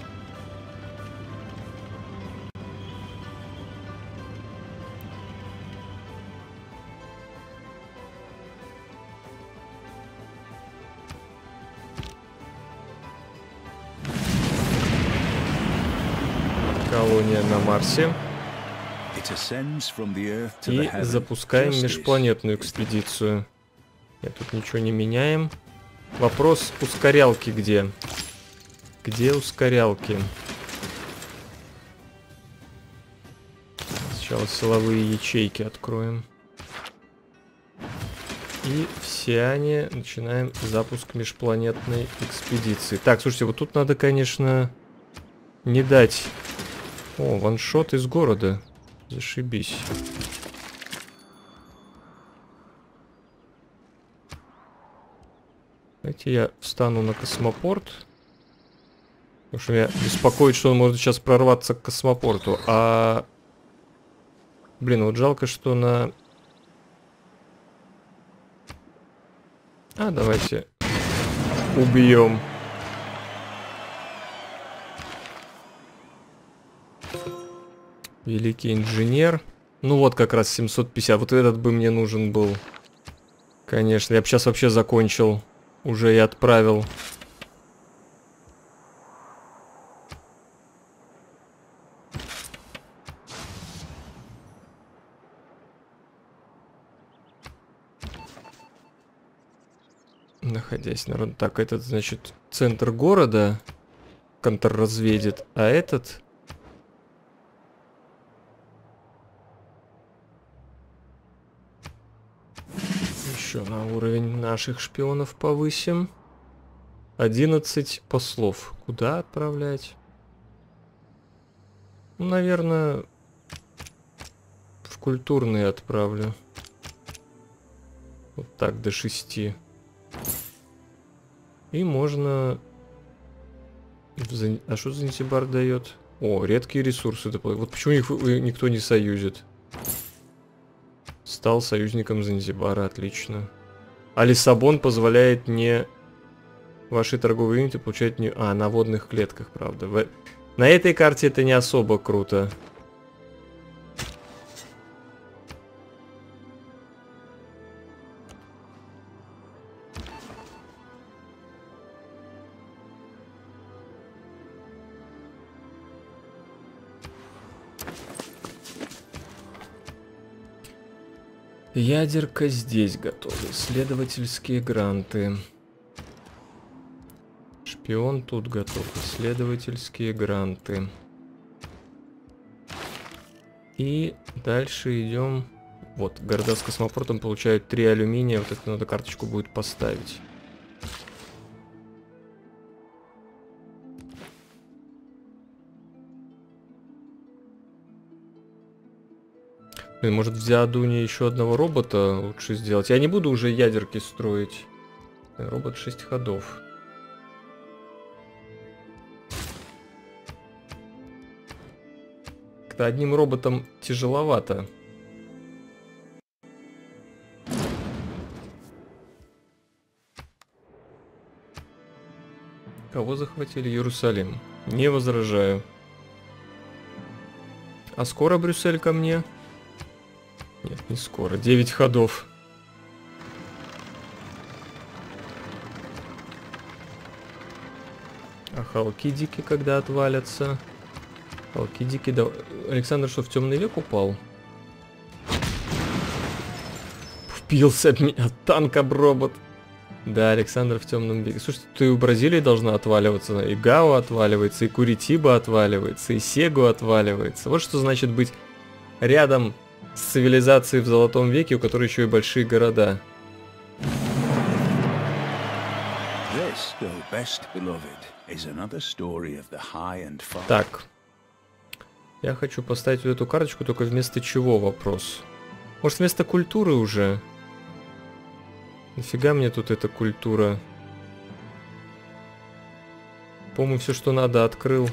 Колония на Марсе. И запускаем межпланетную экспедицию. Я тут ничего не меняем. Вопрос, ускорялки где? Где ускорялки? Сначала силовые ячейки откроем. И в Сиане начинаем запуск межпланетной экспедиции. Так, слушайте, вот тут надо, конечно, не дать... О, ваншот из города. Зашибись. Давайте я встану на космопорт. Потому что меня беспокоит, что он может сейчас прорваться к космопорту. Блин, вот жалко, что на... давайте убьем. Великий инженер. Ну вот как раз 750. Вот этот бы мне нужен был. Конечно, я бы сейчас вообще закончил. Уже и отправил. Находясь на... Так, этот, значит, центр города контрразведет, а этот... Еще на уровень наших шпионов повысим. 11 послов. Куда отправлять? Ну, наверное, в культурные отправлю. Вот так, до 6. И можно... А что Занзибар дает? О, редкие ресурсы дополнительные. Вот почему их никто не союзит? Стал союзником Занзибара, отлично. А Лиссабон позволяет не... Ваши торговые юниты получать не... на водных клетках, правда. На этой карте это не особо круто. Ядерка здесь готова. Исследовательские гранты. Шпион тут готов. Исследовательские гранты. И дальше идем. Вот, города с космопортом получают 3 алюминия. Вот это надо карточку будет поставить. Может в Зиадуне еще одного робота лучше сделать. Я не буду уже ядерки строить. Робот 6 ходов. Как-то одним роботом тяжеловато. Кого захватили? Иерусалим. Не возражаю. А скоро Брюссель ко мне? Нет, не скоро. 9 ходов. А халкидики когда отвалятся? Халкидики... Да... Александр что, в темный век упал? Впился в меня танк об робот. Да, Александр в темном веке. Слушайте, ты у Бразилии должна отваливаться. И Гао отваливается, и Куритиба отваливается, и Сегу отваливается. Вот что значит быть рядом с цивилизацией в Золотом веке, у которой еще и большие города. Так. Я хочу поставить вот эту карточку, только вместо чего вопрос? Может, вместо культуры уже? Нафига мне тут эта культура? По-моему, все, что надо, открыл.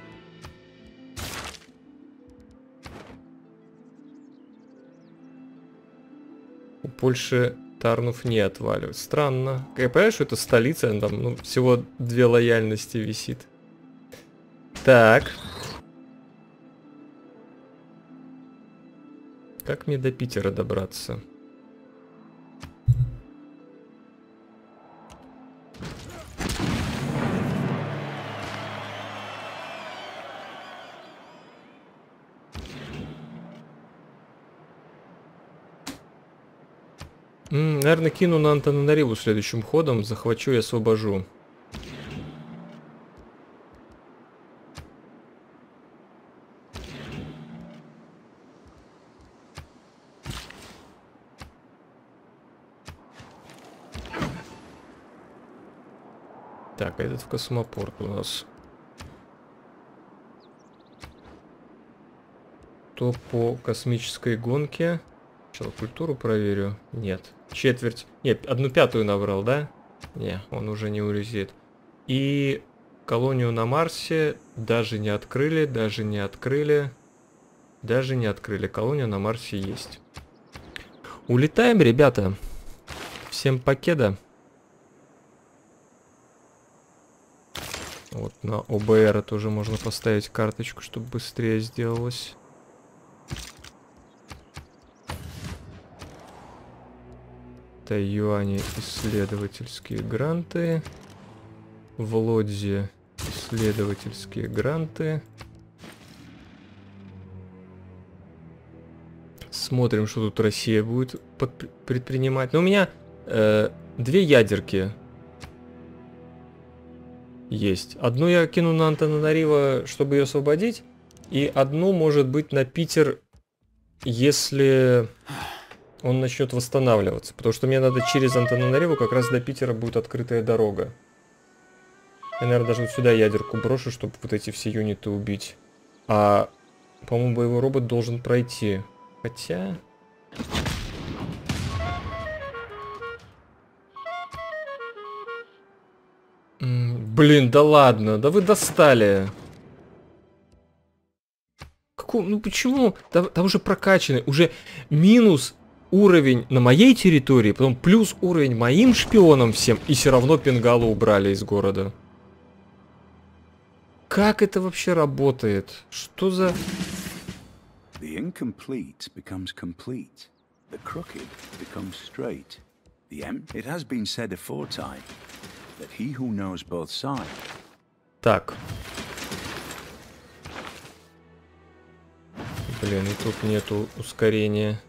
У Польши Тарнув не отваливает. Странно. Я понимаю, что это столица, там всего 2 лояльности висит. Так. Как мне до Питера добраться? Наверное, кину на Антананариву следующим ходом. Захвачу и освобожу. Так, а этот в космопорт у нас. То по космической гонке. Сначала культуру проверю. Нет. Четверть. Нет, 1/5 набрал, да? Не, он уже не улетит. И колонию на Марсе даже не открыли, даже не открыли. Даже не открыли. Колония на Марсе есть. Улетаем, ребята. Всем покеда. Вот на ОБР тоже можно поставить карточку, чтобы быстрее сделалось. Тайюане исследовательские гранты. В Лодзе исследовательские гранты. Смотрим, что тут Россия будет предпринимать. Но у меня 2 ядерки есть. Одну я кину на Антананариво, чтобы ее освободить. И одну, может быть, на Питер, если он начнет восстанавливаться. Потому что мне надо через Антананариву, как раз до Питера будет открытая дорога. Я, наверное, даже вот сюда ядерку брошу, чтобы вот эти все юниты убить. А, по-моему, боевой робот должен пройти. Хотя... Блин, да ладно, да вы достали. Ну почему? Там уже прокачанный, уже минус уровень на моей территории, потом плюс уровень моим шпионам всем, и все равно Пенгалу убрали из города. Как это вообще работает? Что за... The incomplete becomes complete. The crooked becomes straight. It has been said aforetime that he who knows both sides. Так. Блин, и тут нету ускорения.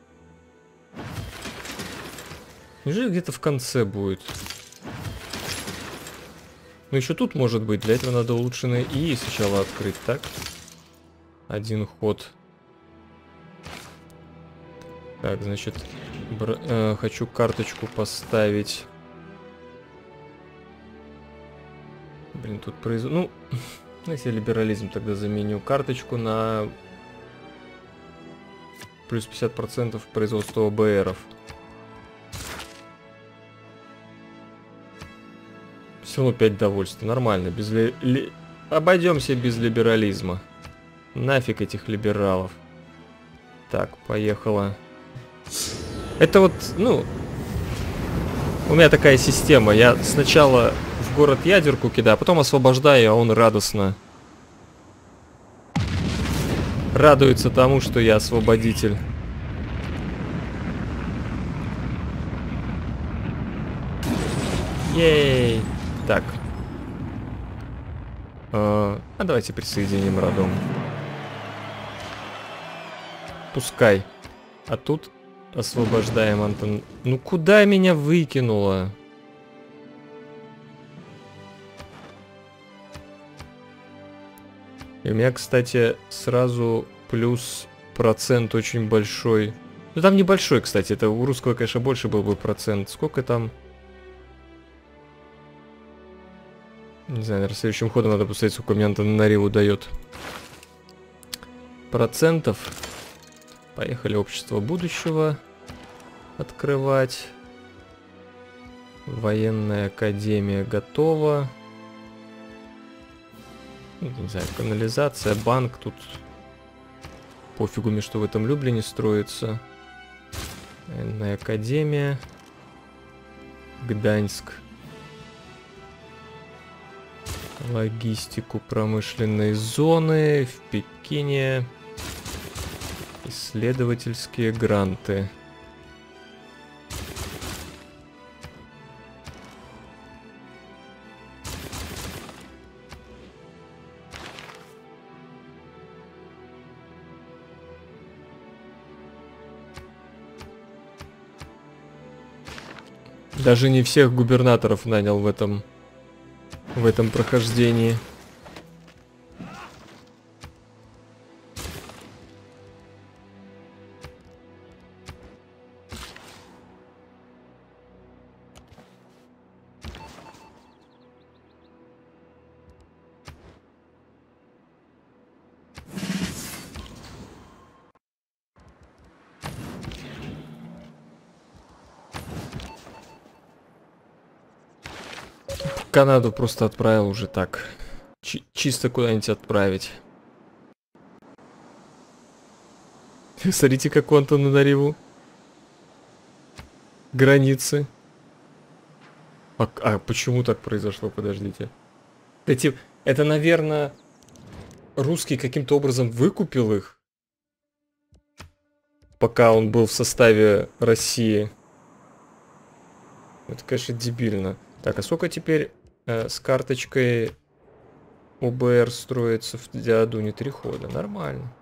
Неужели где-то в конце будет? Ну еще тут может быть. Для этого надо улучшенное ИИ сначала открыть, так? Один ход. Так, значит, хочу карточку поставить. Блин, тут Ну, если либерализм, тогда заменю карточку на плюс 50% производства ОБРов. Все равно 5 довольствий. Нормально. Без обойдемся без либерализма. Нафиг этих либералов. Так, поехала. Это вот, ну... У меня такая система. Я сначала в город ядерку кидаю, а потом освобождаю, а он радостно радуется тому, что я освободитель. Ей! Так. А давайте присоединим Радом. Пускай. А тут освобождаем Антон. Ну куда меня выкинуло? И у меня, кстати, сразу плюс процент очень большой. Ну там небольшой, кстати. Это у русского, конечно, больше был бы процент. Сколько там? Не знаю, наверное, следующим ходом надо посмотреть, сколько мне Антананариву дает процентов. Поехали, общество будущего открывать. Военная академия готова. Не знаю, канализация, банк. Тут пофигу мне, что в этом Люблине строится. Военная академия. Гданьск. Логистику промышленной зоны. В Пекине. Исследовательские гранты. Даже не всех губернаторов нанял в этом прохождении. Канаду просто отправил уже так. Чисто куда-нибудь отправить. Смотрите, как он там на реву. Границы. А почему так произошло? Подождите. Это, наверное, русский каким-то образом выкупил их, пока он был в составе России. Это, конечно, дебильно. Так, а сколько теперь с карточкой ОБР строится в Диадуне? 3 хода. Нормально.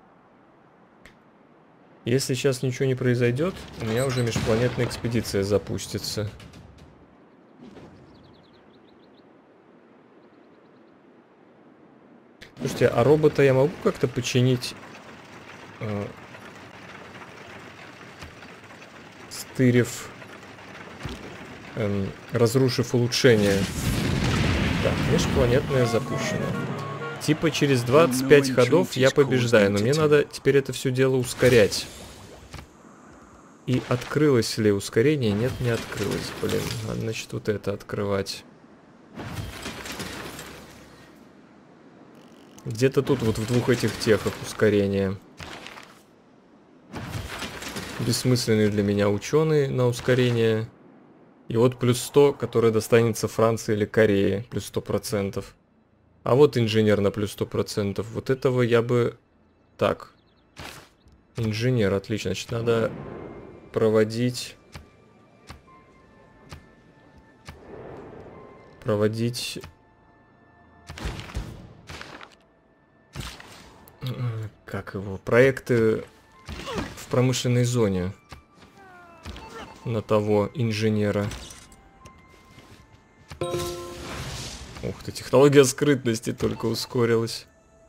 Если сейчас ничего не произойдет, у меня уже межпланетная экспедиция запустится. Слушайте, а робота я могу как-то починить, стырив, разрушив улучшение? Так, межпланетная запущена. Типа через 25 ходов я побеждаю, но мне надо теперь это все дело ускорять. И открылось ли ускорение? Нет, не открылось, блин. Надо, значит, вот это открывать. Где-то тут вот в 2 этих техах ускорение. Бессмысленные для меня ученые на ускорение. И вот плюс 100, который достанется Франции или Корее. Плюс 100%. А вот инженер на плюс 100%. Вот этого я бы... Так. Инженер, отлично. Значит, надо проводить... Как его? Проекты в промышленной зоне. На того инженера. Ух ты, технология скрытности только ускорилась.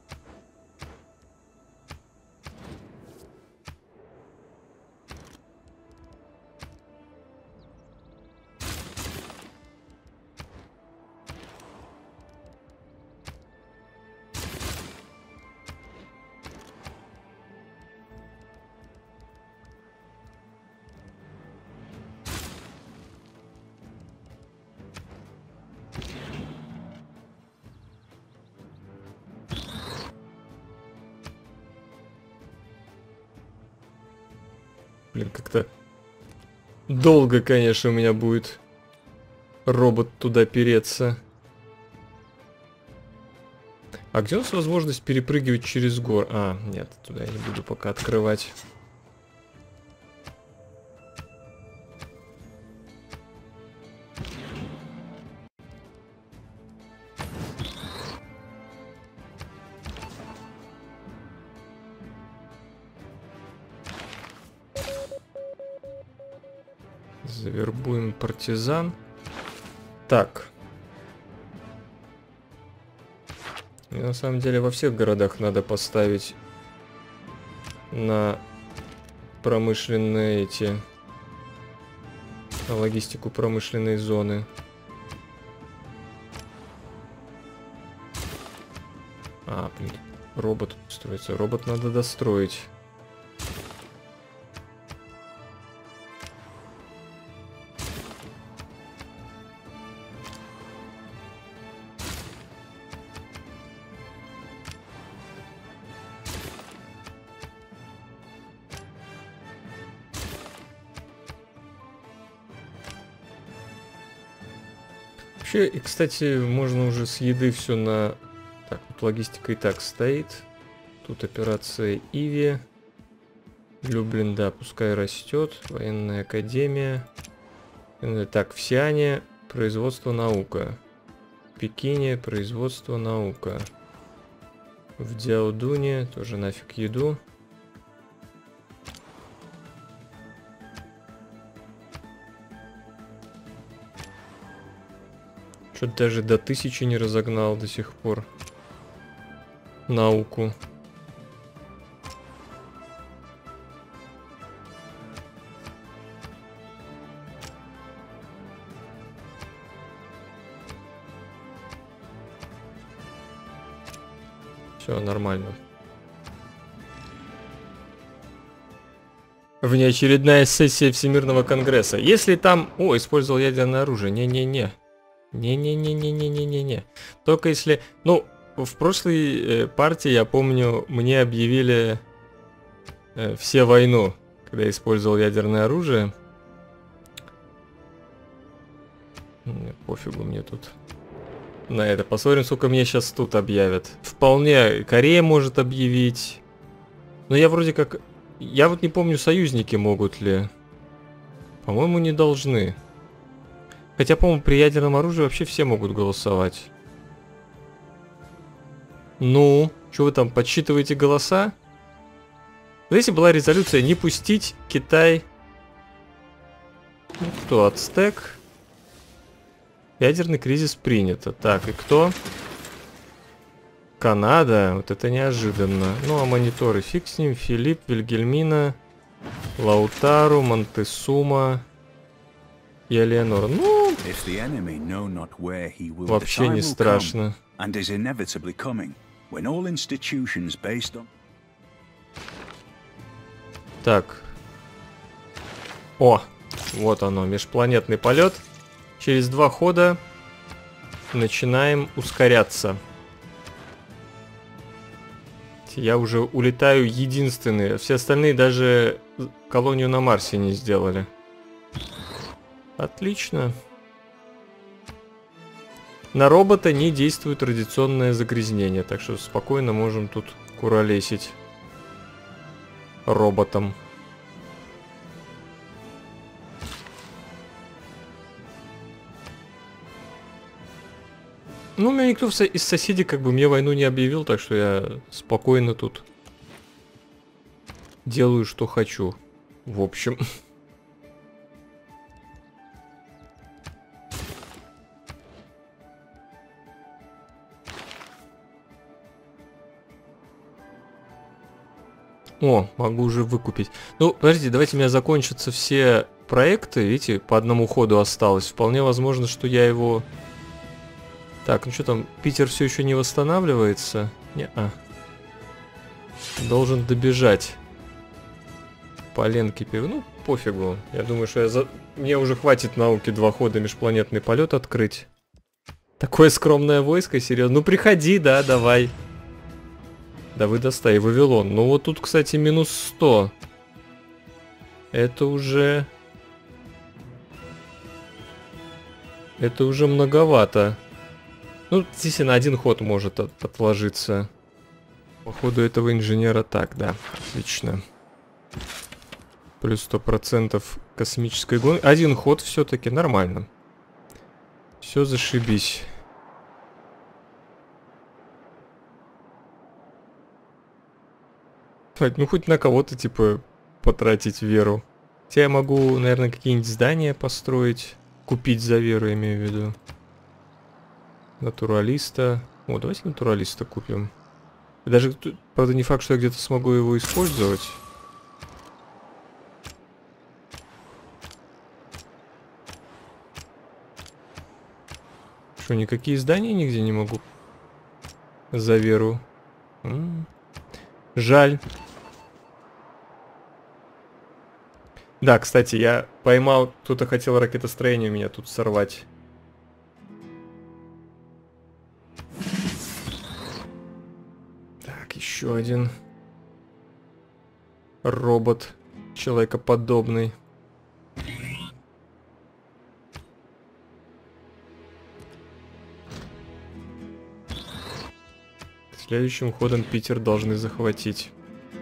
Блин, как-то долго, конечно, у меня будет робот туда переться. А где у нас возможность перепрыгивать через горы? А, нет, туда я не буду пока открывать. Завербуем партизан. Так. И на самом деле во всех городах надо поставить на промышленные на логистику промышленной зоны. А, блин, робот строится. Робот надо достроить. Вообще, и, кстати, можно уже с еды все на... Так, тут логистика и так стоит. Тут операция Иви. Люблин, да, пускай растет. Военная академия. Так, в Сиане производство наука. В Пекине производство наука. В Диаодуне тоже нафиг еду. Что-то даже до 1000 не разогнал до сих пор науку. Все нормально. Внеочередная сессия Всемирного конгресса. Если там... О, использовал ядерное оружие. Не-не-не. Не-не-не-не-не-не-не-не. Только если... Ну, в прошлой партии, я помню, мне объявили все войну, когда я использовал ядерное оружие. Пофигу мне тут на это. Посмотрим, сколько мне сейчас тут объявят. Вполне Корея может объявить. Но я вроде как... Я вот не помню, союзники могут ли. По-моему, не должны. Хотя, по-моему, при ядерном оружии вообще все могут голосовать. Ну, что вы там, подсчитываете голоса? Вот если была резолюция не пустить Китай... Ну, кто? Ацтек. Ядерный кризис принято. Так, и кто? Канада. Вот это неожиданно. Ну, а мониторы фиг с ним. Филипп, Вильгельмина, Лаутару, Монтесума и Элеонора. Ну, вообще не страшно. Так. О, вот оно, межпланетный полет. Через 2 хода начинаем ускоряться. Я уже улетаю единственный. Все остальные даже колонию на Марсе не сделали. Отлично. На робота не действует традиционное загрязнение, так что спокойно можем тут куролесить роботом. Ну, у меня никто из соседей как бы мне войну не объявил, так что я спокойно тут делаю, что хочу. В общем. О, могу уже выкупить. Ну, подождите, давайте у меня закончатся все проекты. Видите, по одному ходу осталось. Вполне возможно, что я его... Так, ну что там, Питер все еще не восстанавливается? Не-а. Должен добежать. Поленки пив. Ну, пофигу. Я думаю, что мне уже хватит науки 2 хода межпланетный полет открыть. Такое скромное войско, серьезно. Ну, приходи, да, давай. Да вы достай, Вавилон. Ну, вот тут, кстати, минус 100. Это уже... Это уже многовато. Ну, здесь и на 1 ход может отложиться. По ходу этого инженера так, да. Отлично. Плюс 100% космической гонки. 1 ход все-таки нормально. Все зашибись. Ну, хоть на кого-то, типа, потратить веру. Хотя я могу, наверное, какие-нибудь здания построить. Купить за веру, имею в виду. Натуралиста. О, давайте натуралиста купим. Даже, правда, не факт, что я где-то смогу его использовать. Что, никакие здания нигде не могу? За веру. Жаль. Да, кстати, я поймал... Кто-то хотел ракетостроение у меня тут сорвать. Еще один робот человекоподобный. Следующим ходом Питер должны захватить.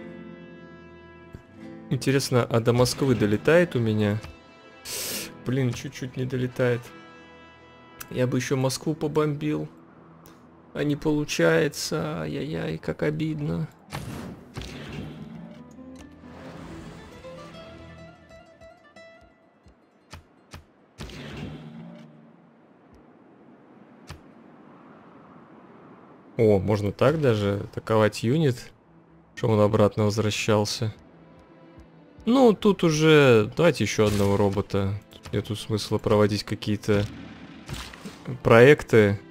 Интересно, а до Москвы долетает у меня? Блин, чуть-чуть не долетает. Я бы еще Москву побомбил. А не получается. Ай-яй-яй, как обидно. О, можно так даже атаковать юнит, чтобы он обратно возвращался. Ну, тут уже... Давайте еще одного робота. Тут нету смысла проводить какие-то проекты.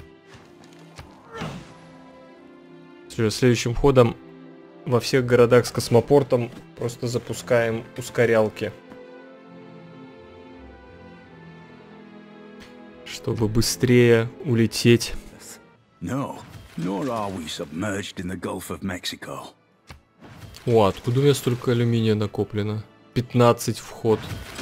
Следующим ходом во всех городах с космопортом просто запускаем ускорялки. чтобы быстрее улететь. No, nor are we submerged in the Gulf of Mexico. О, откуда у меня столько алюминия накоплено? 15 вход.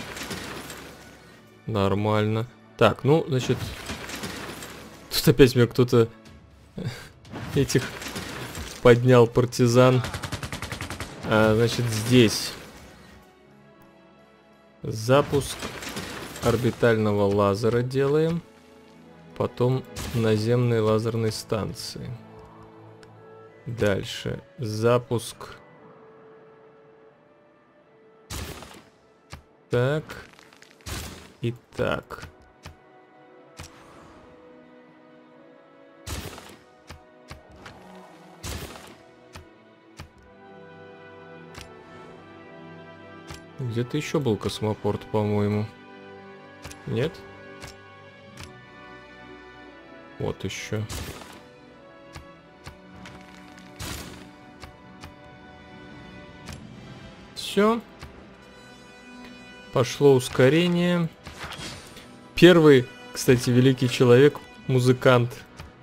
Нормально. Так, ну, значит... Тут опять меня кто-то этих поднял, партизан. Значит, здесь запуск орбитального лазера делаем. Потом наземной лазерной станции. Дальше запуск. Так. И так. Где-то еще был космопорт, по-моему. Нет? Вот еще. Все. Пошло ускорение. Первый, кстати, великий человек, музыкант.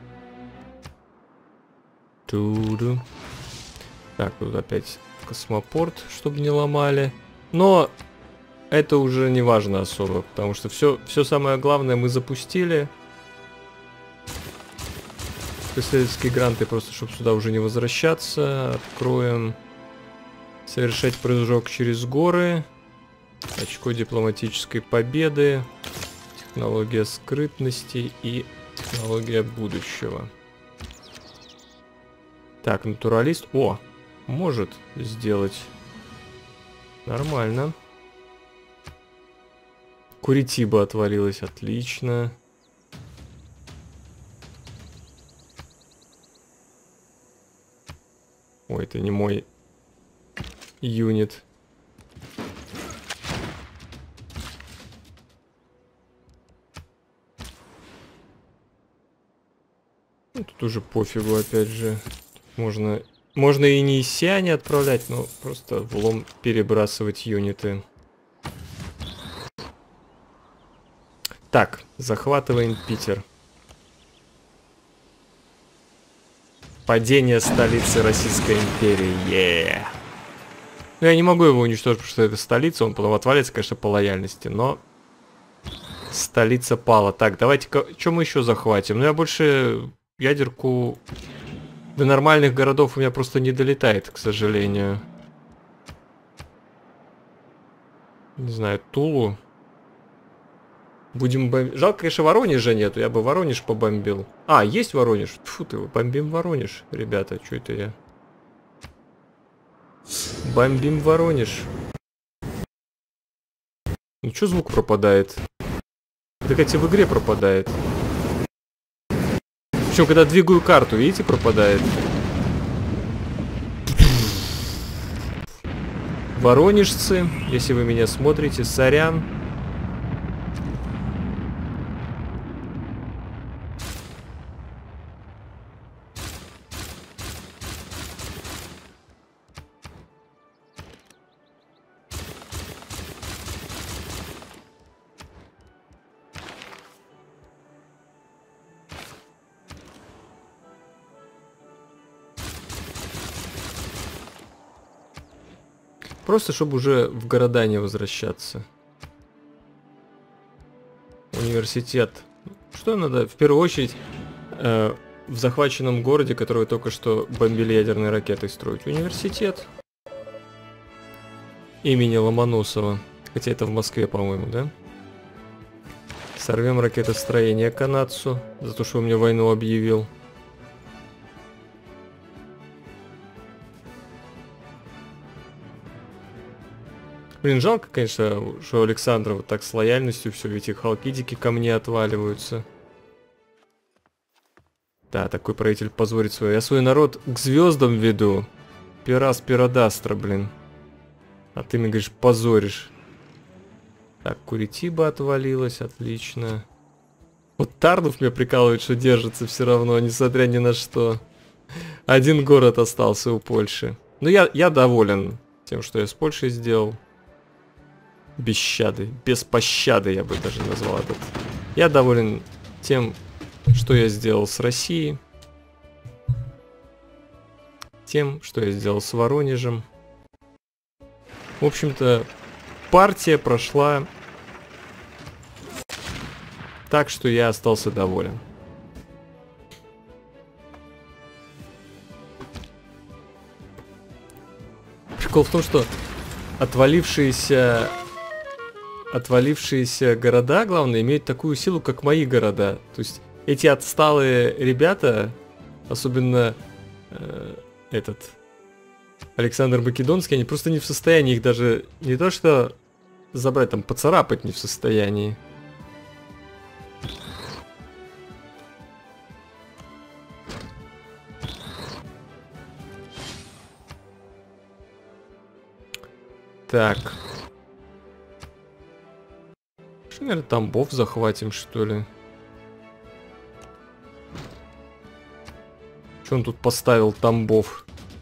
Туду. Так, тут опять космопорт, чтобы не ломали. Но это уже не важно особо, потому что все самое главное мы запустили. Исследовательские гранты, просто чтобы сюда уже не возвращаться. Откроем. Совершать прыжок через горы. Очко дипломатической победы. Технология скрытности и технология будущего. Так, натуралист. О, может сделать. Нормально. Куритиба отвалилась. Отлично. Ой, это не мой юнит. Ну, тут уже пофигу, опять же. Можно и не из Сиани отправлять, но просто влом перебрасывать юниты. Так, захватываем Питер. Падение столицы Российской империи. Ну, я не могу его уничтожить, потому что это столица. Он потом отвалится, конечно, по лояльности, но... Столица пала. Так, давайте-ка... Что мы еще захватим? Ну, я больше ядерку... До нормальных городов у меня просто не долетает, к сожалению. Не знаю, Тулу. Будем бомбить. Жалко, конечно, Воронежа нету. Я бы Воронеж побомбил. А, есть Воронеж? Тьфу ты, бомбим Воронеж. Ребята, что это я? Бомбим Воронеж. Ну что звук пропадает? Да хотя в игре пропадает. Причем, когда двигаю карту, видите, пропадает. Воронежцы, если вы меня смотрите, сорян. Просто, чтобы уже в города не возвращаться. Университет. Что надо? В первую очередь, в захваченном городе, который только что бомбили ядерной ракетой, строить университет. Имени Ломоносова. Хотя это в Москве, по-моему, да? Сорвем ракетостроение канадцу, за то, что он мне войну объявил. Блин, жалко, конечно, что Александра вот так с лояльностью все, ведь и халкидики ко мне отваливаются. Да, такой правитель позорит свой. Я свой народ к звездам веду. Пирас Пиродастра, блин. А ты мне говоришь, позоришь. Так, Куритиба отвалилась, отлично. Вот Тардов меня прикалывает, что держится все равно, несмотря ни на что. Один город остался у Польши. Ну, я доволен тем, что я с Польшей сделал. Без щады, без пощады, я бы даже назвал этот. Я доволен тем, что я сделал с Россией, тем, что я сделал с Воронежем. В общем-то, партия прошла так, что я остался доволен. Прикол в том, что отвалившиеся города, главное, имеют такую силу, как мои города. То есть эти отсталые ребята, особенно этот Александр Македонский, они просто не в состоянии их даже не то что забрать, там поцарапать не в состоянии. Так. Что, наверное, Тамбов захватим, что ли? Что он тут поставил, Тамбов?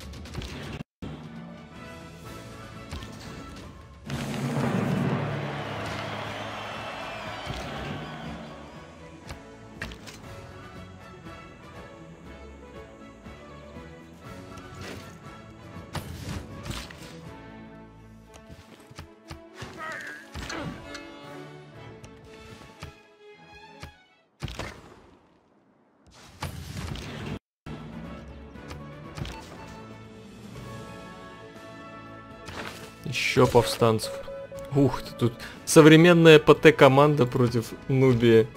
Еще повстанцев. Ух ты, тут современная ПТ-команда против Нубии.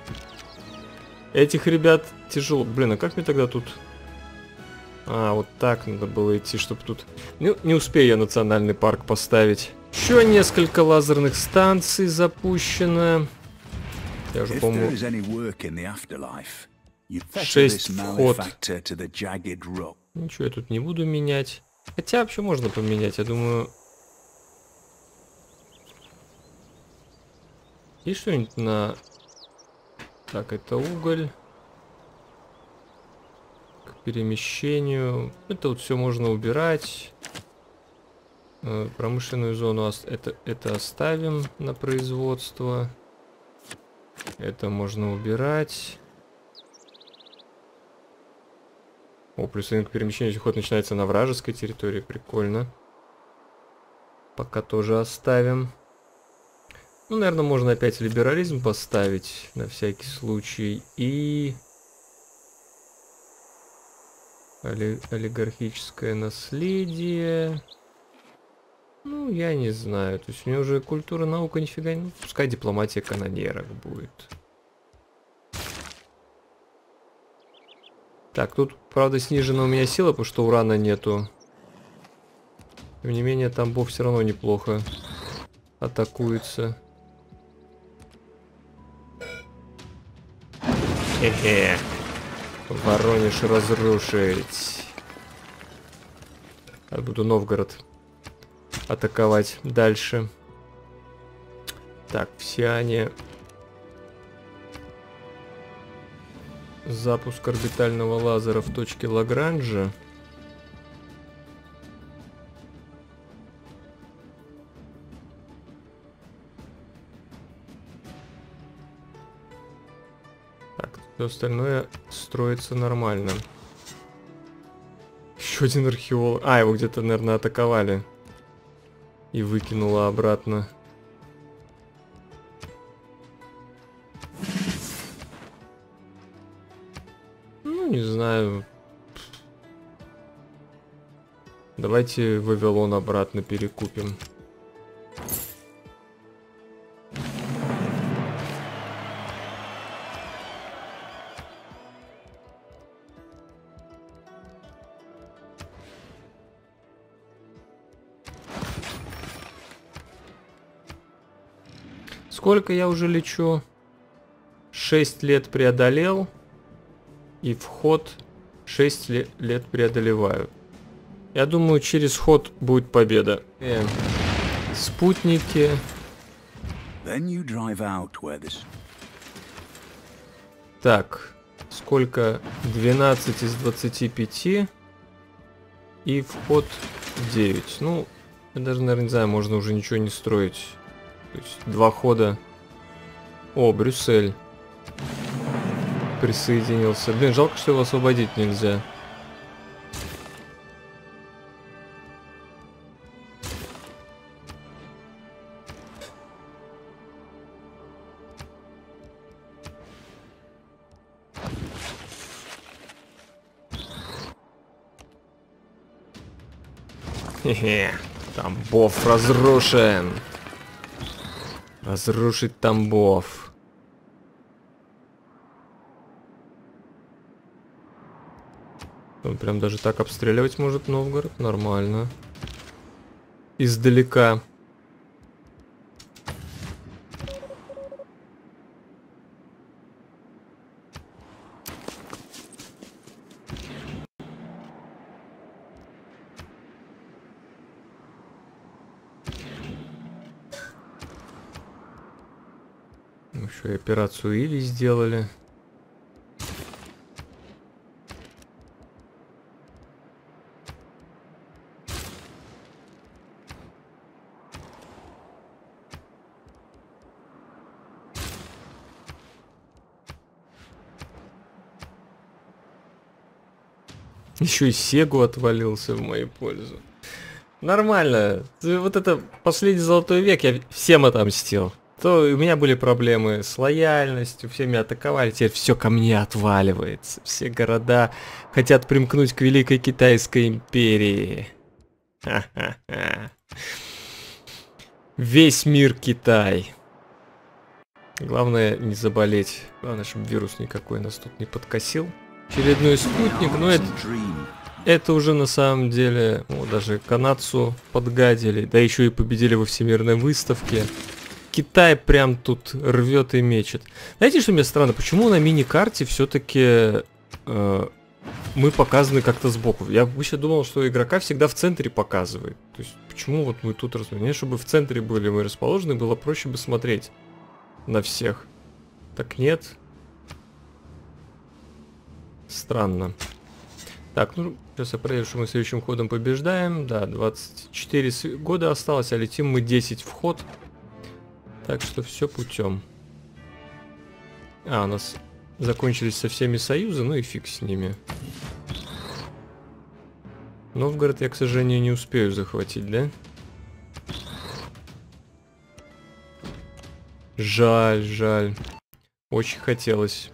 Этих ребят тяжело. Блин, а как мне тогда тут... А, вот так надо было идти, чтобы тут... Ну, не успею я национальный парк поставить. Еще несколько лазерных станций запущено. Я уже, по-моему... 6 вход. Ничего я тут не буду менять. Хотя вообще можно поменять, я думаю... Есть что-нибудь на... Так, это уголь. К перемещению. Это вот все можно убирать. Промышленную зону это оставим на производство. Это можно убирать. О, плюс один к перемещению, если ход начинается на вражеской территории. Прикольно. Пока тоже оставим. Ну, наверное, можно опять либерализм поставить на всякий случай. И олигархическое наследие. Ну, я не знаю. То есть у меня уже культура, наука нифига не... Ну, пускай дипломатия канонерок будет. Так, тут, правда, снижена у меня сила, потому что урана нету. Тем не менее, Тамбов все равно неплохо атакуется. Хе-хе. Воронеж разрушить. Я буду Новгород атаковать дальше. Так, все они... Запуск орбитального лазера в точке Лагранжа. Так, все остальное строится нормально. Еще один археолог. А, его где-то, наверное, атаковали. И выкинуло обратно. Не знаю. Давайте Вавилон обратно перекупим. Сколько я уже лечу? 6 лет преодолел. И вход 6 лет преодолеваю. Я думаю, через ход будет победа. Спутники. Так, сколько? 12 из 25. И вход 9. Ну, я даже, наверное, не знаю, можно уже ничего не строить. То есть 2 хода. О, Брюссель. присоединился. Блин, жалко, что его освободить нельзя. Хе-хе. Тамбов разрушен. Разрушить Тамбов. Он прям даже так обстреливать может Новгород. Нормально. Издалека. Еще и операцию Или сделали. Еще и Сегу отвалился в мою пользу. Нормально. Вот это последний золотой век, я всем отомстил. То у меня были проблемы с лояльностью, все меня атаковали, теперь все ко мне отваливается. Все города хотят примкнуть к Великой Китайской империи. Ха-ха-ха. Весь мир Китай. Главное не заболеть. Главное, чтобы вирус никакой нас тут не подкосил. Очередной спутник, но это уже на самом деле, даже канадцу подгадили, да еще и победили во всемирной выставке. Китай прям тут рвет и мечет. Знаете, что мне странно? Почему на мини-карте все-таки мы показаны как-то сбоку? Я вообще думал, что игрока всегда в центре показывает. То есть, почему вот мы тут расположены? Чтобы в центре были мы расположены, было проще бы смотреть на всех. Так нет. Странно. Так, ну, сейчас я проверю, что мы следующим ходом побеждаем. Да, 24 года осталось, а летим мы 10 в ход. Так что все путем. А, у нас закончились со всеми союзы, ну и фиг с ними. Новгород я, к сожалению, не успею захватить, да? Жаль, жаль. Очень хотелось.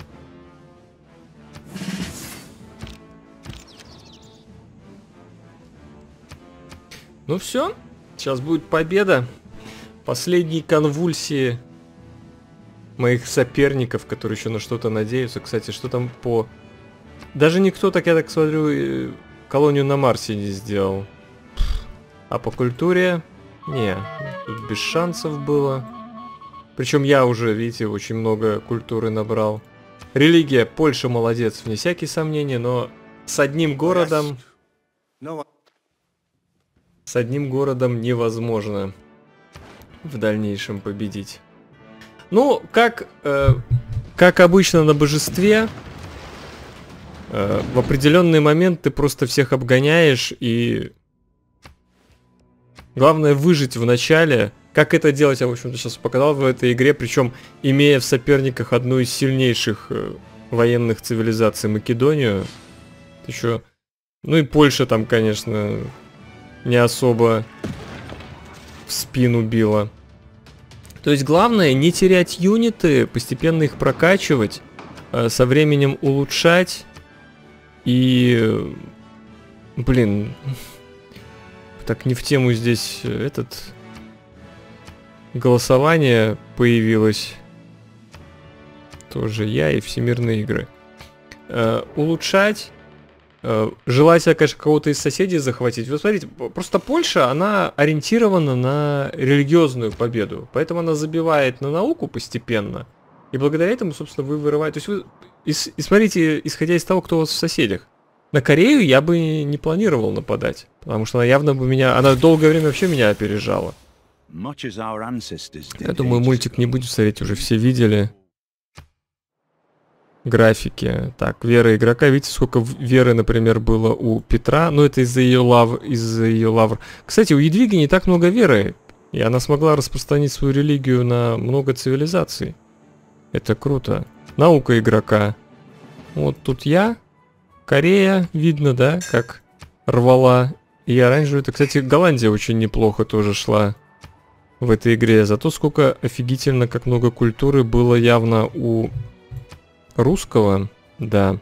Ну все, сейчас будет победа. Последние конвульсии моих соперников, которые еще на что-то надеются. Кстати, что там по... Даже никто, так я так смотрю, колонию на Марсе не сделал. А по культуре? Не, тут без шансов было. Причем я уже, видите, очень много культуры набрал. Религия, Польша молодец, вне всякие сомнения, но с одним городом... С одним городом невозможно в дальнейшем победить. Ну, как обычно на божестве, в определенный момент ты просто всех обгоняешь, и главное выжить в начале. Как это делать, я, в общем-то, сейчас показал в этой игре, причем имея в соперниках одну из сильнейших военных цивилизаций, Македонию. Еще, ну и Польша там, конечно, не особо в спину била. То есть главное не терять юниты, постепенно их прокачивать, со временем улучшать. И, блин, так не в тему здесь голосование появилось. Тоже я и всемирные игры. Улучшать. Желательно, конечно, кого-то из соседей захватить. Вот смотрите, просто Польша, она ориентирована на религиозную победу. Поэтому она забивает на науку постепенно. И благодаря этому, собственно, вы вырываете... То есть вы... И смотрите, исходя из того, кто у вас в соседях. На Корею я бы не планировал нападать. Потому что она явно бы меня... Она долгое время вообще меня опережала. Я думаю, мультик не будем смотреть, уже все видели. Графики. Так, вера игрока. Видите, сколько веры, например, было у Петра. Ну, это из-за ее лавр. Кстати, у Едвиги не так много веры. И она смогла распространить свою религию на много цивилизаций. Это круто. Наука игрока. Вот тут я. Корея, видно, да, как рвала. И оранжевый. Это, кстати, Голландия очень неплохо тоже шла в этой игре. Зато сколько офигительно, как много культуры было явно у русского. Да.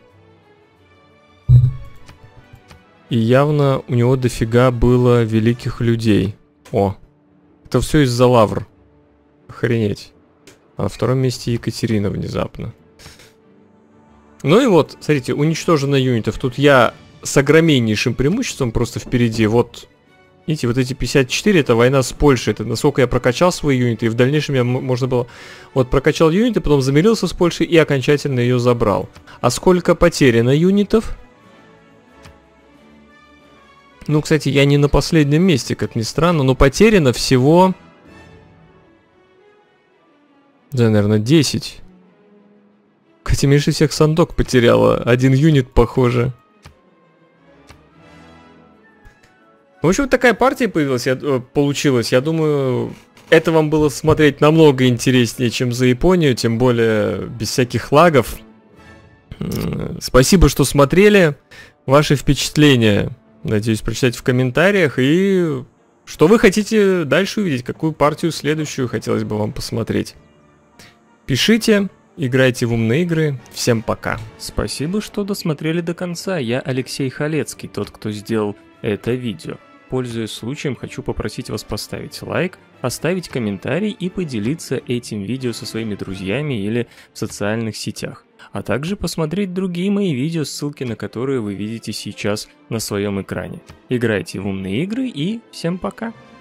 И явно у него дофига было великих людей. О, это все из-за лавр. Охренеть. А на втором месте Екатерина внезапно. Ну и вот, смотрите, уничтожено юнитов. Тут я с огромнейшим преимуществом просто впереди. Вот, видите, вот эти 54, это война с Польшей. Это насколько я прокачал свои юниты. И в дальнейшем я можно было... Вот прокачал юниты, потом замирился с Польшей и окончательно ее забрал. А сколько потеряно юнитов? Ну, кстати, я не на последнем месте, как ни странно, но потеряно всего... Да, наверное, 10. Кстати, меньше всех Сандок потеряла. Один юнит, похоже. В общем, такая партия получилась. Я думаю, это вам было смотреть намного интереснее, чем за Японию. Тем более, без всяких лагов. Спасибо, что смотрели. Ваши впечатления, надеюсь, прочитать в комментариях. И что вы хотите дальше увидеть? Какую партию следующую хотелось бы вам посмотреть? Пишите, играйте в умные игры. Всем пока. Спасибо, что досмотрели до конца. Я Алексей Халецкий, тот, кто сделал это видео. Пользуясь случаем, хочу попросить вас поставить лайк, оставить комментарий и поделиться этим видео со своими друзьями или в социальных сетях. А также посмотреть другие мои видео, ссылки на которые вы видите сейчас на своем экране. Играйте в умные игры и всем пока.